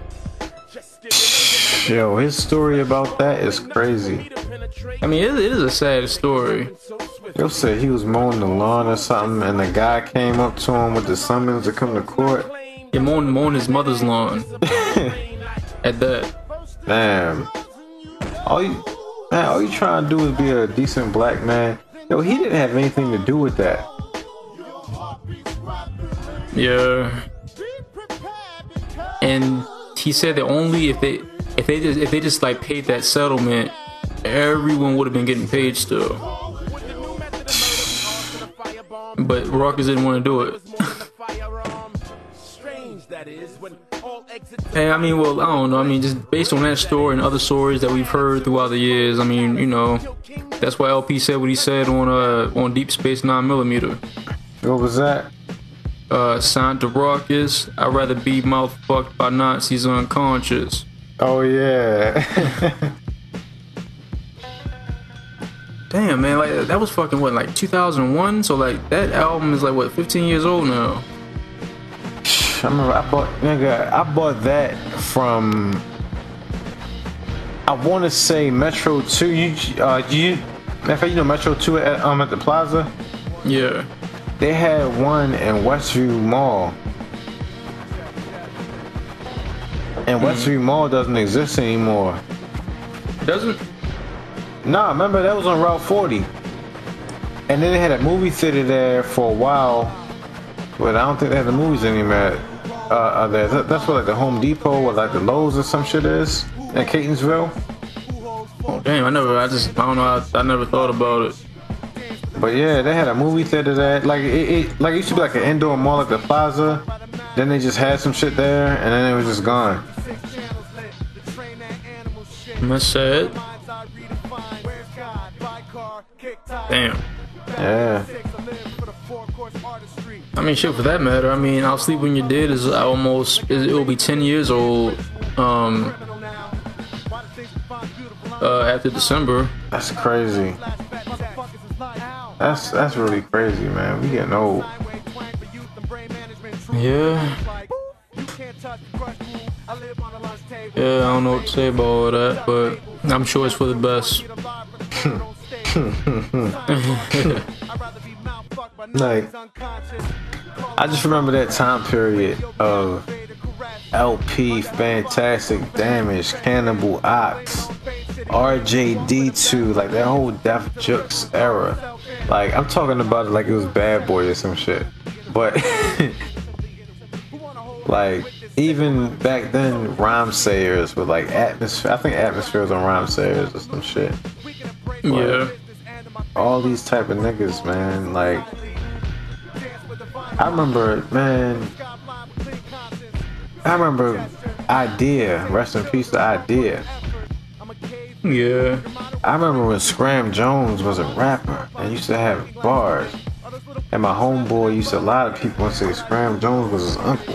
Yo, his story about that is crazy. I mean, it, it is a sad story. Yo said he was mowing the lawn or something, and the guy came up to him with the summons to come to court. Yeah, mowing, mowing his mother's lawn. At that. Damn. All you, man, all you trying to do is be a decent black man. Yo, he didn't have anything to do with that. Yeah. And he said that only if they, if they just, if they just like paid that settlement, everyone would have been getting paid still. But Rockers didn't want to do it. Hey, I mean, well, I don't know. I mean, just based on that story and other stories that we've heard throughout the years, I mean, you know, that's why L P said what he said on uh on Deep Space nine millimeter. What was that? Uh, signed to Rockers. I'd rather be mouth fucked by Nazis unconscious. Oh yeah. Damn, man, like that was fucking what, like two thousand one. So like that album is like what, fifteen years old now. I remember I bought, nigga, I bought that from, I want to say Metro two. You, uh, you, matter you know Metro two at um at the Plaza. Yeah. They had one in Westview Mall, and mm. Westview Mall doesn't exist anymore. Doesn't? Nah, remember that was on Route forty, and then they had a movie theater there for a while, but I don't think they had the movies anymore. Uh, uh, there. That's where like the Home Depot or like the Lowe's or some shit is in Catonsville. Oh damn! I never. I just. I don't know. I, I never thought about it. But yeah, they had a movie theater that like it, it like it used to be like an indoor mall at the plaza. Then they just had some shit there, and then it was just gone. That's sad. Damn. Yeah. I mean, shit. For that matter, I mean, I'll Sleep When You're Dead is almost. It will be ten years old. Um. Uh, after December. That's crazy. That's that's really crazy, man. We getting old. Yeah. Yeah, I don't know what to say about all that, but I'm sure it's for the best. Like, I just remember that time period of L P, Fantastic Damage, Cannibal Ox, R J D two, like that whole Def Jux era. Like, I'm talking about it like it was Bad Boy or some shit. But like, even back then, Rhyme Sayers were like Atmosphere. I think Atmosphere was on Rhyme Sayers or some shit. But yeah. All these type of niggas, man. Like, I remember, man. I remember Idea. Rest in peace to Idea. Yeah. I remember when Scram Jones was a rapper and used to have bars. And my homeboy used to, a lot of people would say Scram Jones was his uncle.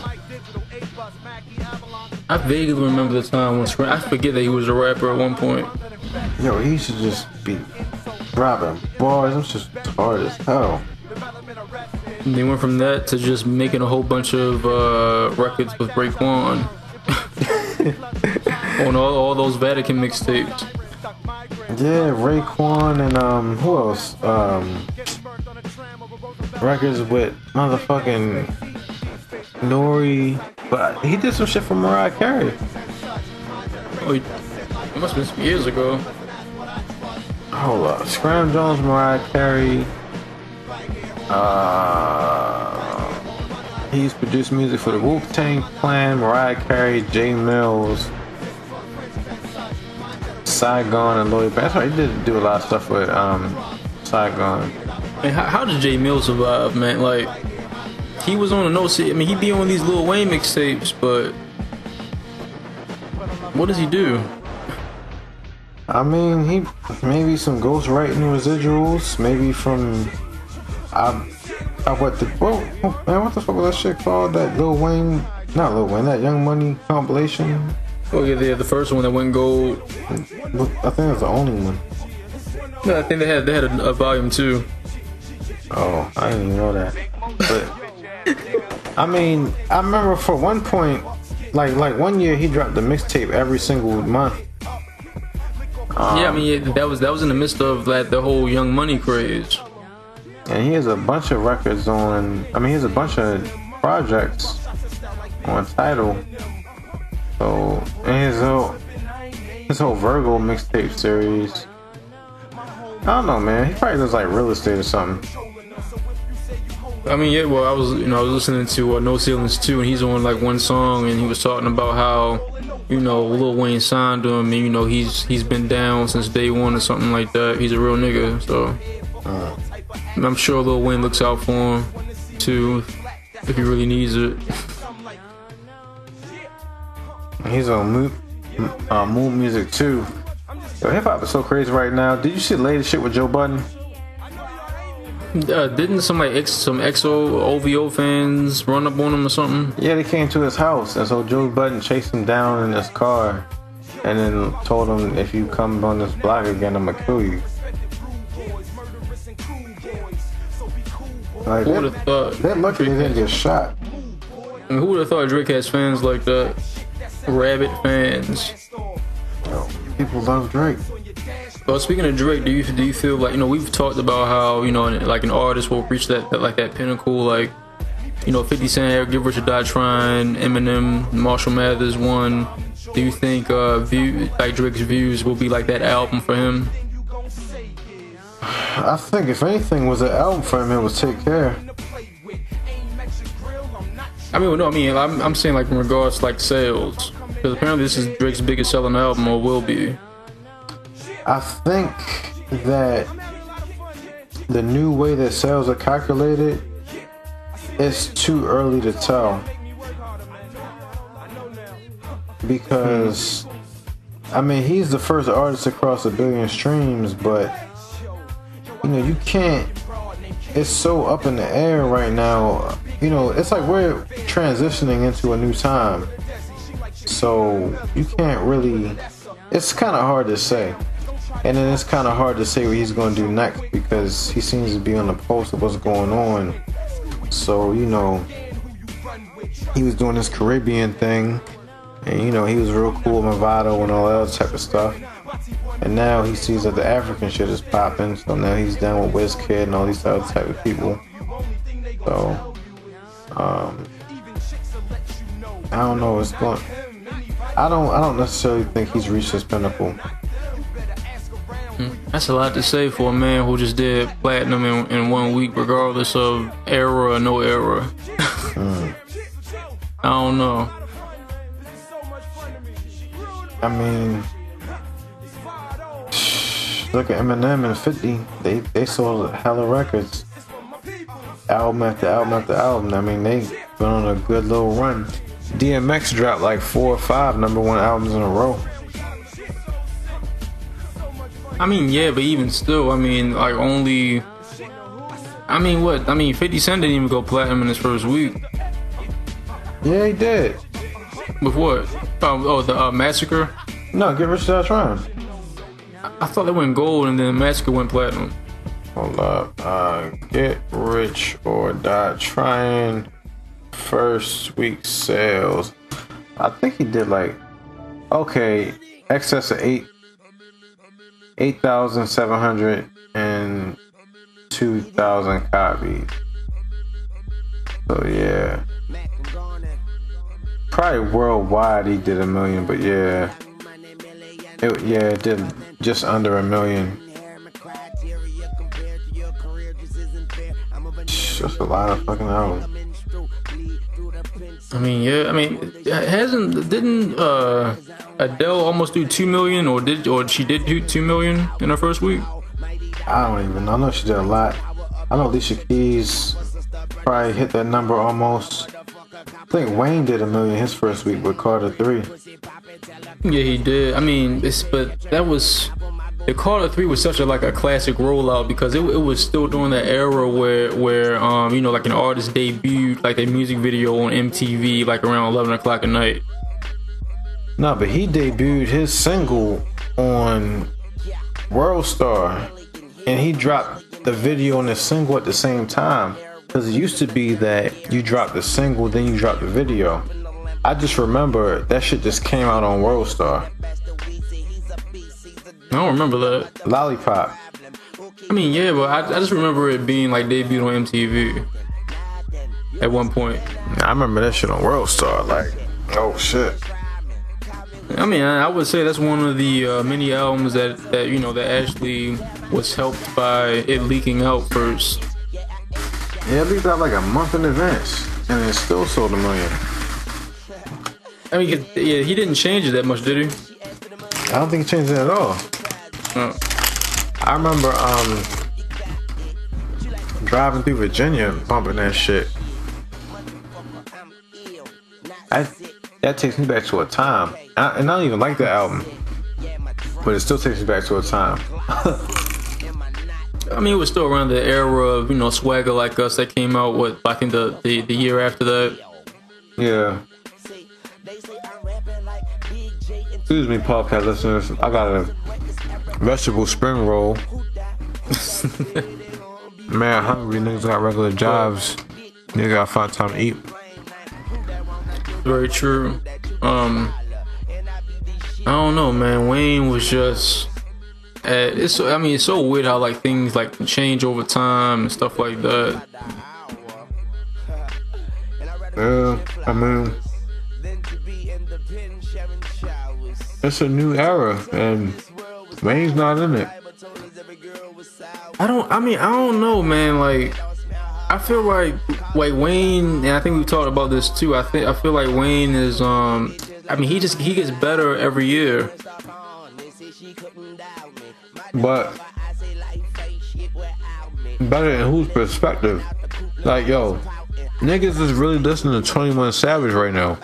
I vaguely remember the time when Scram, I forget that he was a rapper at one point. Yo, he used to just be rapping bars. It was just hard as hell. And they went from that to just making a whole bunch of uh, records with Raekwon. On all, all those Vatican mixtapes. Yeah, Raekwon and um, who else? Um, records with motherfucking Nori, but he did some shit for Mariah Carey. Oh, he, it must have been some years ago. Hold up, Scram Jones, Mariah Carey. Uh, he's produced music for the Wu-Tang Clan, Mariah Carey, Jae Millz, Saigon, and Lloyd. That's right. He did do a lot of stuff with um Saigon. And how, how did Jae Millz survive, man? Like, he was on a no see. I mean, he be on these Lil Wayne mixtapes, but what does he do? I mean, he maybe some ghost writing residuals, maybe from I, I what the whoa, oh, man, what the fuck was that shit called? That Lil Wayne, not Lil Wayne, that Young Money compilation. Oh yeah, they had the first one that went gold. I think it was the only one. No, I think they had they had a, a volume two. Oh, I didn't even know that. But I mean, I remember for one point, like like one year he dropped the mixtape every single month. Um, yeah, I mean that was that was in the midst of that the whole Young Money craze. And he has a bunch of records on. I mean, he has a bunch of projects on Tidal. So, and his whole his whole Virgo mixtape series. I don't know, man. He probably does like real estate or something. I mean, yeah. Well, I was, you know, I was listening to uh, No Ceilings two, and he's on like one song, and he was talking about how, you know, Lil Wayne signed him, and you know, he's he's been down since day one or something like that. He's a real nigga, so uh. I'm sure Lil Wayne looks out for him too, if he really needs it. He's on Mood, uh, Mood Music too. Yo, hip hop is so crazy right now. Did you see the latest shit with Joe Budden? Uh, didn't somebody ex some X O O V O fans run up on him or something? Yeah, they came to his house, and so Joe Budden chased him down in his car, and then told him, "If you come on this block again, I'm gonna kill you." Like, who would have thought? That lucky they didn't get shot. I mean, who would have thought Drake has fans like that? Rabid fans. Yo, people love Drake. Well, speaking of Drake, do you do you feel like, you know, we've talked about how, you know, like an artist will reach that, that like that pinnacle, like, you know, fifty Cent, Get Rich or Die Trying, Eminem, Marshall Mathers one. Do you think uh, view like Drake's Views will be like that album for him? I think if anything was an album for him, it was Take Care. I mean, no, I mean, I'm, I'm saying like in regards to like sales, because apparently this is Drake's biggest selling album, or will be. I think that the new way that sales are calculated, it's too early to tell. Because, I mean, he's the first artist to cross a billion streams, but, you know, you can't, it's so up in the air right now. You know, it's like we're transitioning into a new time. So, you can't really, it's kind of hard to say. And then it's kind of hard to say what he's going to do next because he seems to be on the pulse of what's going on. So, you know, he was doing this Caribbean thing. And, you know, he was real cool with Movado and all that other type of stuff. And now he sees that the African shit is popping. So now he's down with WizKid and all these other type of people. So, um, I don't know what's going. I don't. I don't necessarily think he's reached his pinnacle. That's a lot to say for a man who just did platinum in, in one week, regardless of era or no era. mm. I don't know. I mean, look at Eminem and fifty. They they sold hella records, album after album after album. I mean, they been on a good little run. D M X dropped like four or five number one albums in a row. I mean, yeah, but even still, I mean, like only, I mean, what? I mean, fifty Cent didn't even go platinum in his first week. Yeah, he did. With what? Um, oh, the uh, Massacre? No, Get Rich or Die Trying. I, I thought they went gold and then Massacre went platinum. Hold up. Uh, Get Rich or Die Trying first week sales. I think he did like, okay, excess of eight. eight thousand seven hundred two thousand copies. So yeah. Probably worldwide he did a million, but yeah. It, yeah, it did just under a million. That's a lot of fucking albums. I mean, yeah, I mean, hasn't, didn't uh, Adele almost do two million, or did, or she did do two million in her first week? I don't even know. I know she did a lot. I know Alicia Keys probably hit that number almost. I think Wayne did a million his first week with Carter three. Yeah, he did. I mean, it's, but that was, the Carter three was such a like a classic rollout because it, it was still during that era where where um you know, like an artist debuted like their music video on M T V like around eleven o'clock at night. No, but he debuted his single on World Star, and he dropped the video and the single at the same time. Because it used to be that you drop the single, then you drop the video. I just remember that shit just came out on World Star. I don't remember that. Lollipop. I mean, yeah, but I, I just remember it being like debuted on M T V at one point. I remember that shit on World Star. Like, oh shit. I mean, I, I would say that's one of the uh, many albums that, that, you know, that actually was helped by it leaking out first. Yeah, it leaked out like a month in advance, and it still sold a million. I mean, yeah, he didn't change it that much, did he? I don't think he changed it at all. Oh. I remember um driving through Virginia, bumping that shit. I, that takes me back to a time, I, and I don't even like the album, but it still takes me back to a time. I mean, it was still around the era of, you know, Swagger Like Us that came out, what, I think the, the, the year after that. Yeah. Excuse me, podcast listeners. I got a vegetable spring roll. Man, hungry. Niggas got regular jobs. Niggas gotta find time to eat. Very true. Um, I don't know, man. Wayne was just... Uh, it's, I mean, it's so weird how like things like change over time and stuff like that. Yeah, I mean, it's a new era, and Wayne's not in it. I don't. I mean, I don't know, man. Like, I feel like like Wayne, and I think we talked about this too. I think I feel like Wayne is. Um, I mean, he just he gets better every year. but better in whose perspective? Like, yo, niggas is really listening to twenty-one Savage right now.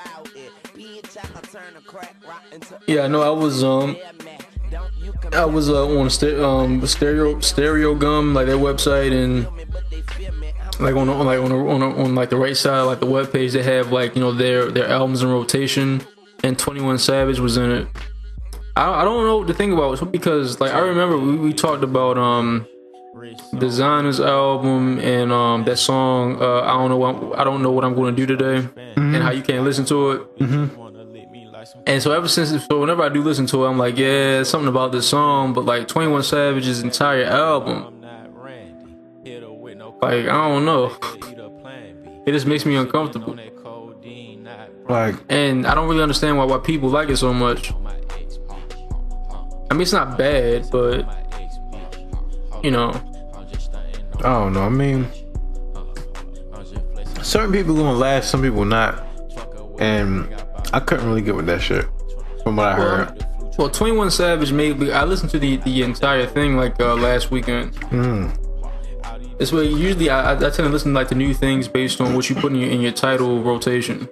Yeah, no, I was um, I was uh, on st- um stereo stereo gum, like their website, and like on on like on on, on like the right side, like the webpage, they have like, you know, their their albums in rotation, and twenty-one Savage was in it. I I don't know what to think about, because like I remember we, we talked about um Designer's album and um that song uh, I don't know what, I don't know what I'm going to do today, mm-hmm. and how you can't listen to it. Mm-hmm. And so ever since, so whenever I do listen to it, I'm like, yeah, something about this song. But like twenty-one Savage's entire album, like, I don't know, it just makes me uncomfortable. Like, and I don't really understand why why people like it so much. I mean, it's not bad, but you know, I don't know. I mean, certain people gonna last, some people not, and I couldn't really get with that shit from what I heard. Well, well twenty-one Savage made. I listened to the, the entire thing like uh, last weekend. Mm. It's where usually I, I tend to listen to like the new things based on what you put in your in your Tidal rotation.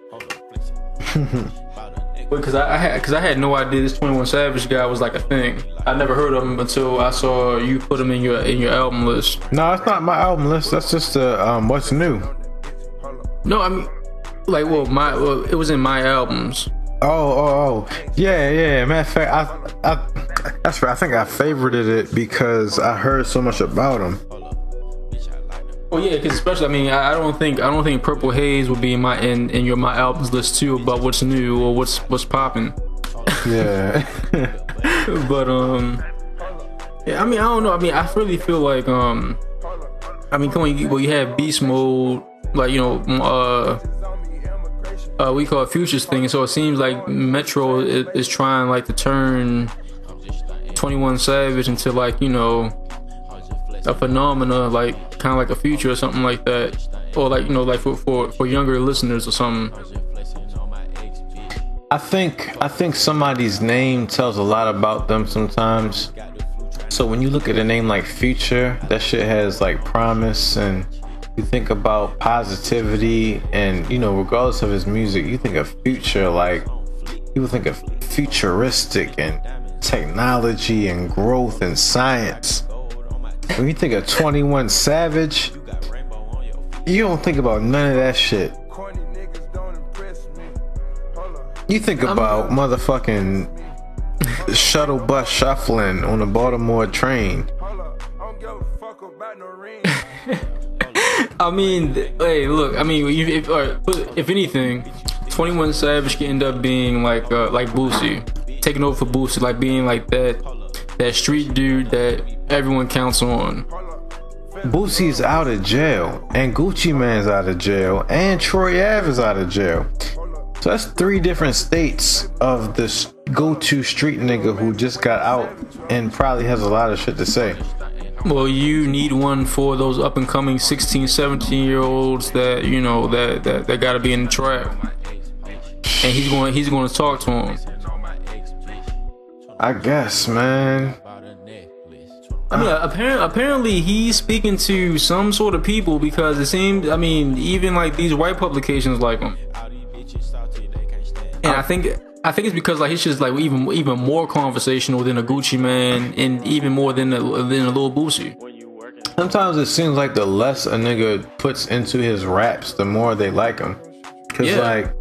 Because I, I had because I had no idea this twenty-one Savage guy was like a thing. I never heard of him until I saw you put him in your in your album list. No, it's not my album list. That's just uh, um what's new. No, I mean, like, well, my well, it was in my albums. Oh, oh, oh, yeah, yeah. Matter of fact, I, I, that's right. I think I favorited it because I heard so much about him. Oh yeah, because especially, I mean, I, I don't think I don't think Purple Haze would be in my in, in your my albums list too about what's new or what's what's popping. Yeah. But um, yeah, I mean, I don't know. I mean, I really feel like um, I mean, come on, you, well, you have Beast Mode, like, you know, uh. Uh, we call it Future's thing, so it seems like Metro is, is trying like to turn twenty-one Savage into, like, you know, a phenomena, like kind of like a Future or something like that, or like, you know, like for for, for younger listeners or something. I think I think somebody's name tells a lot about them sometimes. So when you look at a name like Future, that shit has like promise, and you think about positivity, and, you know, regardless of his music, you think of Future, like, people think of futuristic and technology and growth and science. When you think of twenty-one Savage, you don't think about none of that shit. You think about motherfucking shuttle bus shuffling on a Baltimore train. I mean, hey, look. I mean, if if, if anything, twenty-one Savage can end up being like uh, like Boosie, taking over for Boosie, like being like that that street dude that everyone counts on. Boosie's out of jail, and Gucci Mane's out of jail, and Troy Ave is out of jail. So that's three different states of this go-to street nigga who just got out and probably has a lot of shit to say. Well, you need one for those up and coming sixteen, seventeen year olds that, you know, that that, that gotta be in the trap. And he's going he's going to talk to them. I guess, man. I mean, apparently, apparently he's speaking to some sort of people, because it seems, I mean, even like these white publications like him. And I think I think it's because like he's just like even even more conversational than a Gucci Mane, and even more than a, than a Lil Boosie. Sometimes it seems like the less a nigga puts into his raps, the more they like him. Cause yeah. like,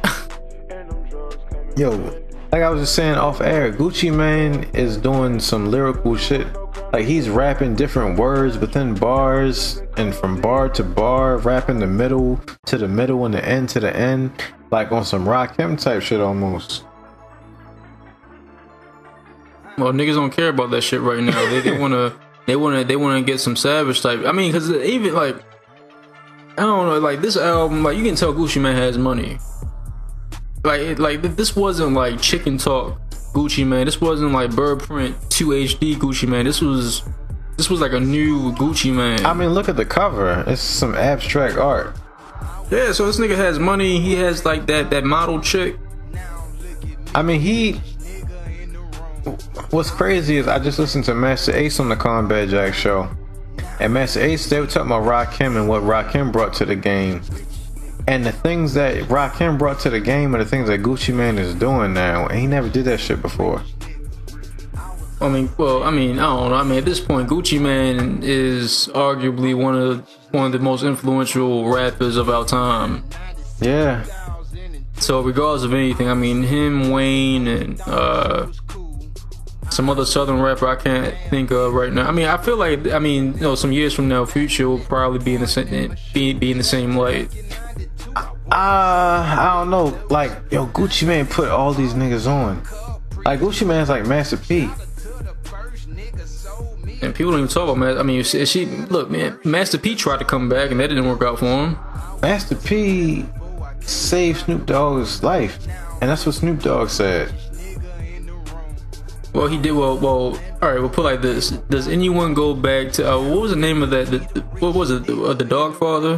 yo, like I was just saying off air, Gucci Mane is doing some lyrical shit. Like, he's rapping different words within bars, and from bar to bar, rapping the middle to the middle and the end to the end, like on some Rakim type shit almost. Well, niggas don't care about that shit right now. They they wanna they wanna they wanna get some Savage type. I mean, cause even like, I don't know, like this album, like you can tell Gucci Mane has money. Like it, like this wasn't like chicken talk Gucci Mane. This wasn't like Bird Print two H D Gucci Mane. This was this was like a new Gucci Mane. I mean, look at the cover. It's some abstract art. Yeah, so this nigga has money. He has like that that model chick. I mean, he what's crazy is I just listened to Master Ace on the Combat Jack show, and Master Ace, they were talking about Rakim and what Rakim brought to the game, and the things that Rakim brought to the game are the things that Gucci Mane is doing now, and he never did that shit before. I mean, well, I mean, I don't know. I mean, at this point, Gucci Mane is arguably one of one of the most influential rappers of our time. Yeah. So regardless of anything, I mean, him, Wayne, and uh, some other Southern rapper I can't think of right now. I mean, I feel like, I mean, you know, some years from now, Future will probably be in the same be, be in the same light. Uh, I don't know. Like, yo, Gucci Mane put all these niggas on. Like, Gucci Mane's like Master P. And people don't even talk about Master. I mean, she, she look, man. Master P tried to come back, and that didn't work out for him. Master P saved Snoop Dogg's life, and that's what Snoop Dogg said. Well, he did. Well, well. All right. We'll put it like this: does anyone go back to uh, what was the name of that? The, the, what was it? The, uh, the Dog Father.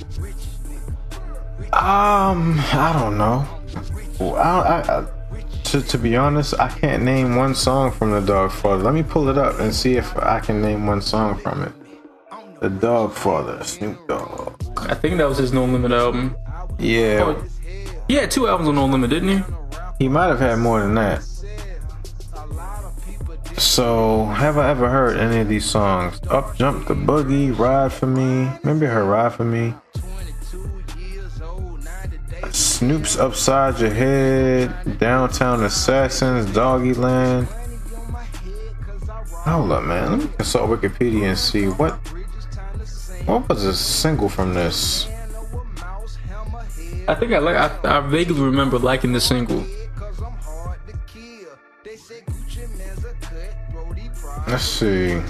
Um, I don't know. I, I, I to to be honest, I can't name one song from the Dog Father. Let me pull it up and see if I can name one song from it. The Dog Father, Snoop Dogg. I think that was his No Limit album. Yeah. Oh, he had two albums on No Limit, didn't he? He might have had more than that. So, have I ever heard any of these songs? Up Jump the Boogie, Ride For Me. Remember her Ride For Me? Snoop's Upside Your Head, Downtown Assassins, Doggy Land. Hold up, man. Let me consult Wikipedia and see what what was a single from this. I think I like. I, I vaguely remember liking the single. Let's see.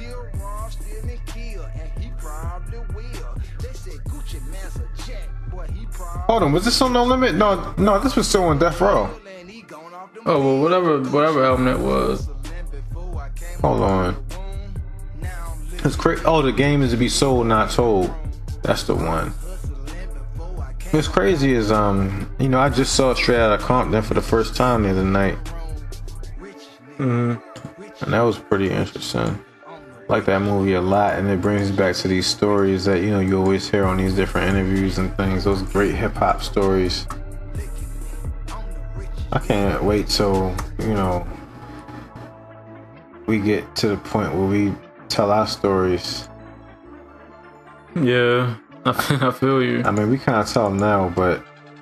Hold on, was this on No Limit? No, no, this was still on Death Row. Oh well, whatever, whatever album that was. Hold on. It's crazy. Oh, The Game Is to Be Sold, Not Told. That's the one. What's crazy is, um, you know, I just saw Straight Outta Compton for the first time the other night. Mm-hmm. And that was pretty interesting. I like that movie a lot, and it brings back to these stories that, you know, you always hear on these different interviews and things. Those great hip hop stories. I can't wait till, you know, we get to the point where we tell our stories. Yeah, I feel you. I mean, we kind of tell them now, but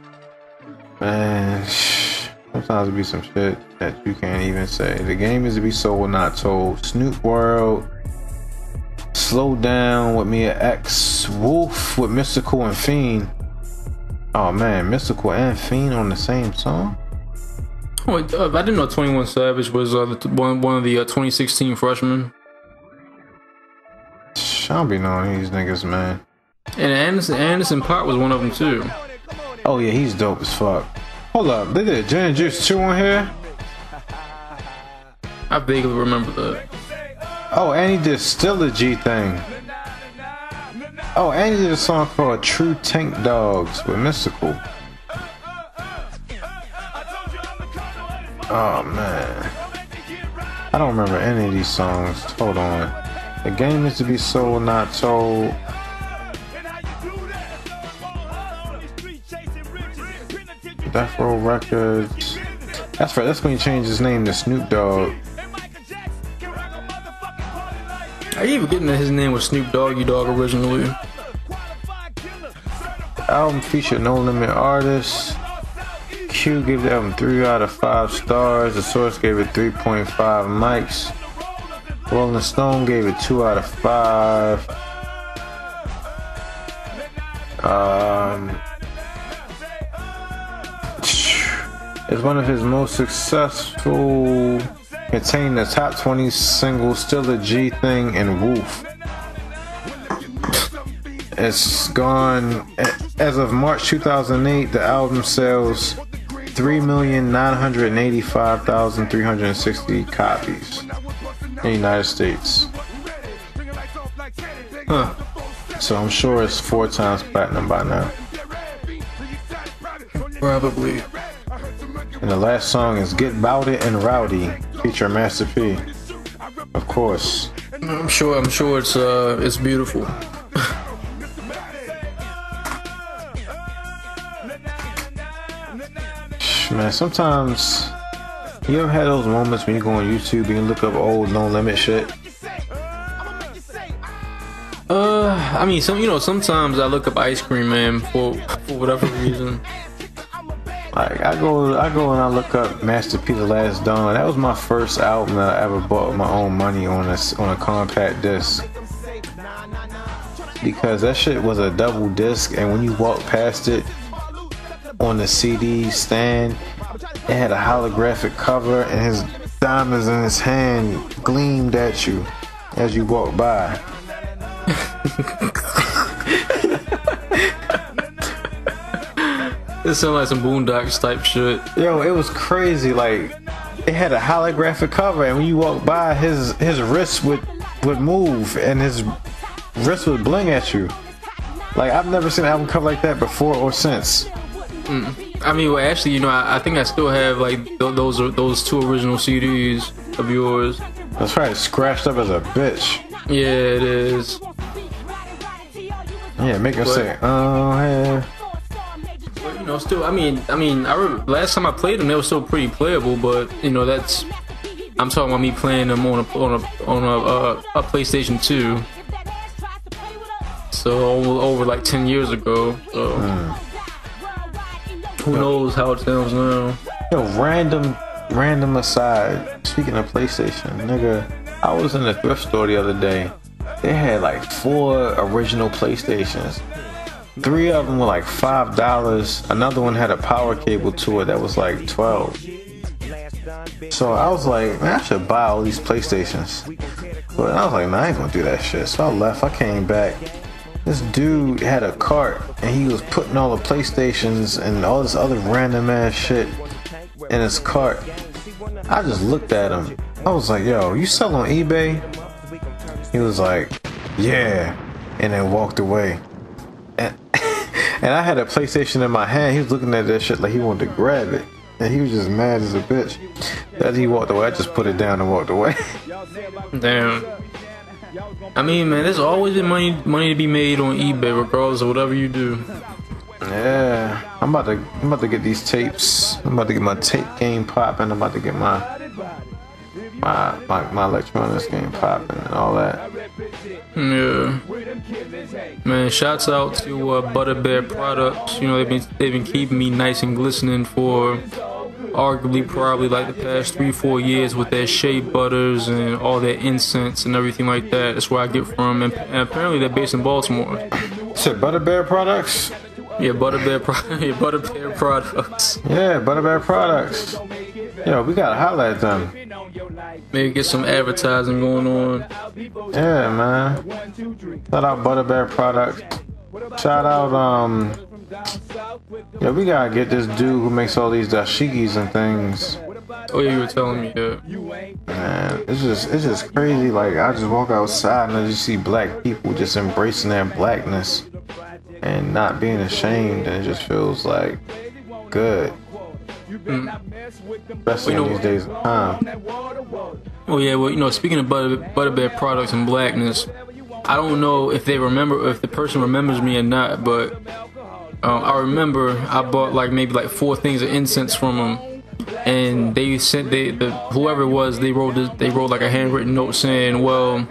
man, sometimes it be some shit that you can't even say. The Game Is to Be Sold, Not Told. Snoop World. Slow Down with Me and X. Wolf with Mystical and Fiend. Oh man, Mystical and Fiend on the same song? Oh, uh, I didn't know twenty-one Savage was uh, the, one, one of the uh, twenty sixteen freshmen. I don't be knowing these niggas, man. And Anderson, Anderson Pot was one of them too. Oh yeah, he's dope as fuck. Hold up, they did Gin and Juice two on here? I vaguely remember that. Oh, and he did Still a G Thing. Oh, and he did a song called True Tank Dogs with Mystical. Oh man, I don't remember any of these songs. Hold on. The Game Is to Be Sold, Not Told. Death Row Records. That's right. That's when he changed his name to Snoop Dogg. I even getting that his name was Snoop Doggy Dogg originally. The album featured No Limit artists. Q gave the album three out of five stars. The Source gave it three point five mics. Rolling Stone gave it two out of five. Um, it's one of his most successful, containing the top twenty singles, Still a G Thing, and Woof. It's gone, as of March two thousand eight, the album sells three million nine hundred eighty-five thousand three hundred sixty copies in the United States. Huh. So I'm sure it's four times platinum by now. Probably. And the last song is Get Bout It and Rowdy featuring Master P. Of course. I'm sure. I'm sure it's uh, it's beautiful. Man, sometimes you ever had those moments when you go on YouTube and you look up old No Limit shit? Uh, I mean, some you know, sometimes I look up Ice Cream Man for for whatever reason. Like I go, I go and I look up Master P: The Last Dawn. That was my first album that I ever bought with my own money on a on a compact disc. Because that shit was a double disc, and when you walk past it on the C D stand, it had a holographic cover, and his diamonds in his hand gleamed at you as you walked by. It sounded like some Boondocks type shit. Yo, it was crazy. Like, it had a holographic cover, and when you walk by, his his wrist would would move, and his wrist would bling at you. Like, I've never seen an album cover like that before or since. Mm. I mean, well, actually, you know, I, I think I still have like th those those two original C Ds of yours. That's right, scratched up as a bitch. Yeah, it is. Yeah, make her say, oh, yeah. But, you know, still, I mean, I mean, I remember last time I played them, they were still pretty playable. But you know, that's I'm talking about me playing them on a on a on a uh, a PlayStation two. So over, over like ten years ago. So mm. who Yo. knows how it sounds now? Yo, random, random aside. Speaking of PlayStation, nigga, I was in a thrift store the other day. They had like four original PlayStations. Three of them were like five dollars. Another one had a power cable to it that was like twelve. So I was like, man, I should buy all these PlayStations. But I was like, nah, I ain't gonna do that shit. So I left. I came back. This dude had a cart and he was putting all the PlayStations and all this other random ass shit in his cart. I just looked at him. I was like, yo, you sell on eBay? He was like, yeah, and then walked away. And, and I had a PlayStation in my hand. He was looking at that shit like he wanted to grab it. And he was just mad as a bitch. As he walked away, I just put it down and walked away. Damn. I mean, man, there's always been money money to be made on eBay, regardless of whatever you do. Yeah, I'm about to I'm about to get these tapes. I'm about to get my tape game popping. I'm about to get my my my, my electronics game popping and all that. Yeah, man. Shouts out to uh, Butterbear Products. You know, they've been they've been keeping me nice and glistening for arguably probably like the past three four years with their shea butters and all their incense and everything like that. That's where I get from, and, and apparently they're based in Baltimore. So Butterbear Products. Yeah, Butterbear, Pro yeah, Butterbear Products. Yeah, Butterbear Products. Yo, we gotta holler at them. Maybe get some advertising going on. Yeah, man. Shout out Butterbear Products. Shout out, um, yeah, we gotta get this dude who makes all these dashikis and things. Oh yeah, you were telling me that. Man, it's just, it's just crazy. Like, I just walk outside and I just see black people just embracing their blackness and not being ashamed, and it just feels like good. Mm. Especially well, in know, these days of time. Oh yeah, well, you know, speaking of butter, Butterbear Products and blackness, I don't know if they remember, if the person remembers me or not, but um, I remember I bought like maybe like four things of incense from them, and they sent they the whoever it was they wrote this, they wrote like a handwritten note saying, well,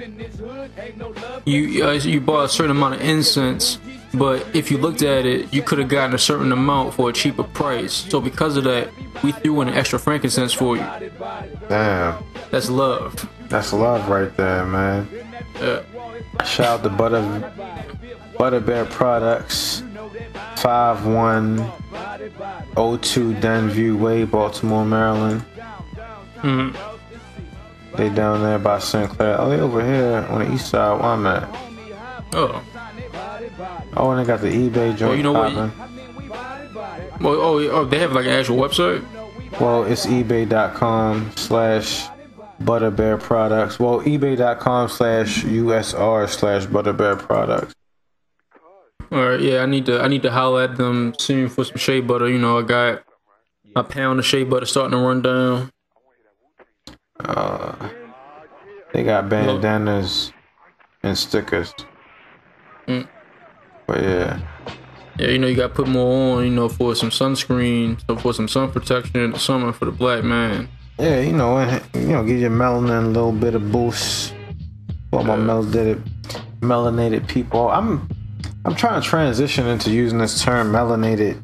you uh, you bought a certain amount of incense, but if you looked at it, you could have gotten a certain amount for a cheaper price. So because of that, we threw in an extra frankincense for you. Damn. That's love. That's love right there, man. Yeah. Shout out to Butter Butterbear Products, five one oh two Denview Way, Baltimore, Maryland. Mm-hmm. They down there by Sinclair. Oh, they over here on the east side where I'm at. Oh. Oh, and they got the eBay joint. Well, you know popping. what? Well, oh, oh, they have like an actual website? Well, it's ebay.com slash Butterbear Products. Well, ebay.com slash USR slash Butterbear Products. Alright, yeah, I need to I need to holler at them soon for some shea butter. You know, I got a pound of shea butter starting to run down. Uh, they got bandanas and stickers. Mm. But yeah. Yeah, you know, you gotta put more on, you know, for some sunscreen, so for some sun protection in the summer for the black man. Yeah, you know, and, you know, give your melanin a little bit of boost. For my melanated, melanated people. I'm I'm trying to transition into using this term melanated.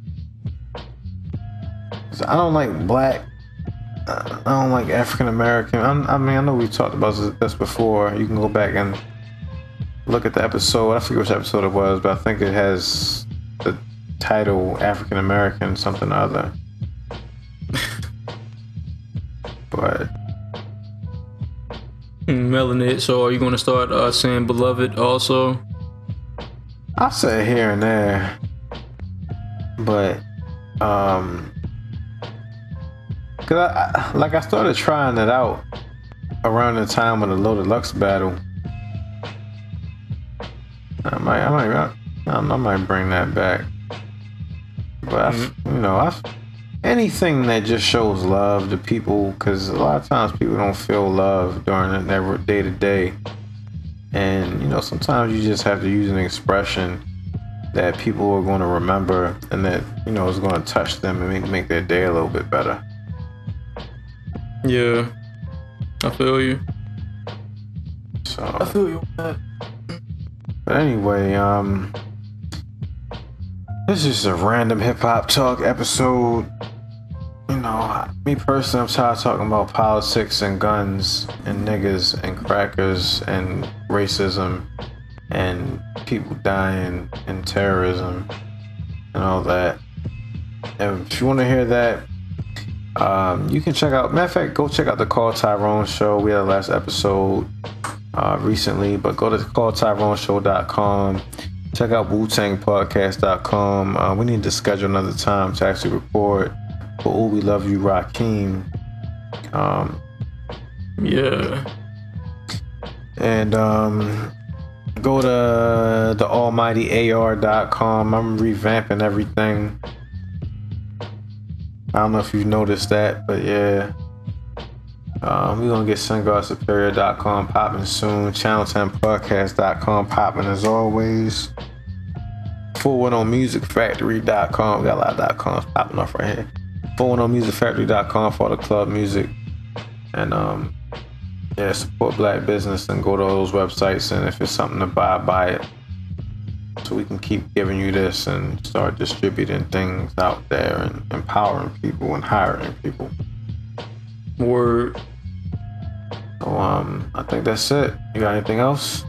I don't like black. I don't like African American. I mean, I know we talked about this before. You can go back and look at the episode. I forget which episode it was, but I think it has the title African American something or other. But melanated. So are you going to start uh, saying beloved also? I say here and there, but um, cause I, I like I started trying it out around the time of the Low Deluxe battle. I might, I might, I, I might bring that back. But mm-hmm. I, you know, I, anything that just shows love to people, because a lot of times people don't feel love during their day to day, and you know, sometimes you just have to use an expression that people are going to remember, and that, you know, is going to touch them and make, make their day a little bit better. Yeah, I feel you. So I feel you. But anyway, um, this is just a random hip hop talk episode. You know, me personally, I'm tired of talking about politics and guns and niggas and crackers and racism and people dying and terrorism and all that. And if you want to hear that, um, you can check out, matter of fact, go check out the Call Tyrone show. We had the last episode uh, recently, but go to call tyrone show dot com. Check out Wu Tang podcast dot com. Uh, we need to schedule another time to actually record for Ooh, We Love You, Rakim. Um, yeah. And um, go to the almighty A R dot com. I'm revamping everything. I don't know if you've noticed that, but yeah. Um, we're going to get sun god superior dot com popping soon. channel ten podcast dot com popping as always. four one zero music factory dot com. We got a lot of dot coms popping off right here. four one zero music factory dot com for the club music. And um, yeah, support black business and go to those websites. And if it's something to buy, buy it. So we can keep giving you this and start distributing things out there and empowering people and hiring people. Word. So um, I think that's it. You got anything else?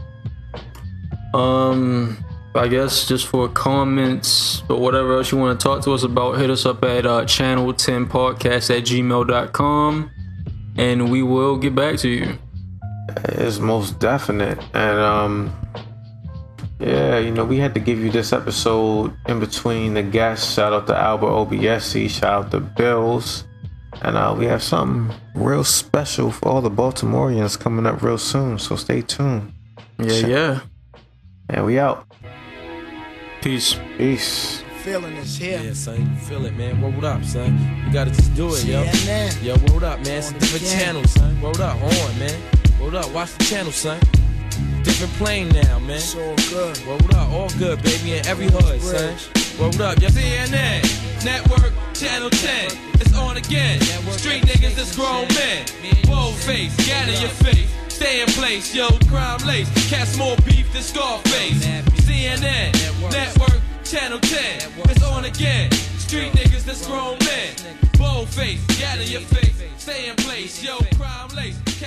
Um, I guess just for comments or whatever else you want to talk to us about, hit us up at uh, channel ten podcast at gmail dot com, and we will get back to you. It's most definite. And um, yeah, you know, we had to give you this episode in between the guests. Shout out to Albert O B S C. Shout out to Bills. And uh, we have something real special for all the Baltimoreans coming up real soon, so stay tuned. Yeah, yeah. And we out. Peace. Peace. Feeling is here. Yeah, son, you feel it, man. What up, son? You gotta just do it, yo. Yo, what up, man? It's a different channel, son. What up, on, man? What up? Watch the channel, son. Different plane now, man. It's all good. What up? All good, baby, in every hood, son. What up, yo? C N N Network, Channel ten. It's on again. Street niggas, that's grown men. Bold face, gather your face. Stay in place, yo, crime lace. Cats more beef than Scarface. C N N Network, Channel ten. It's on again. Street niggas, that's grown men. Bold face, gather your face. Stay in place, yo, crime lace.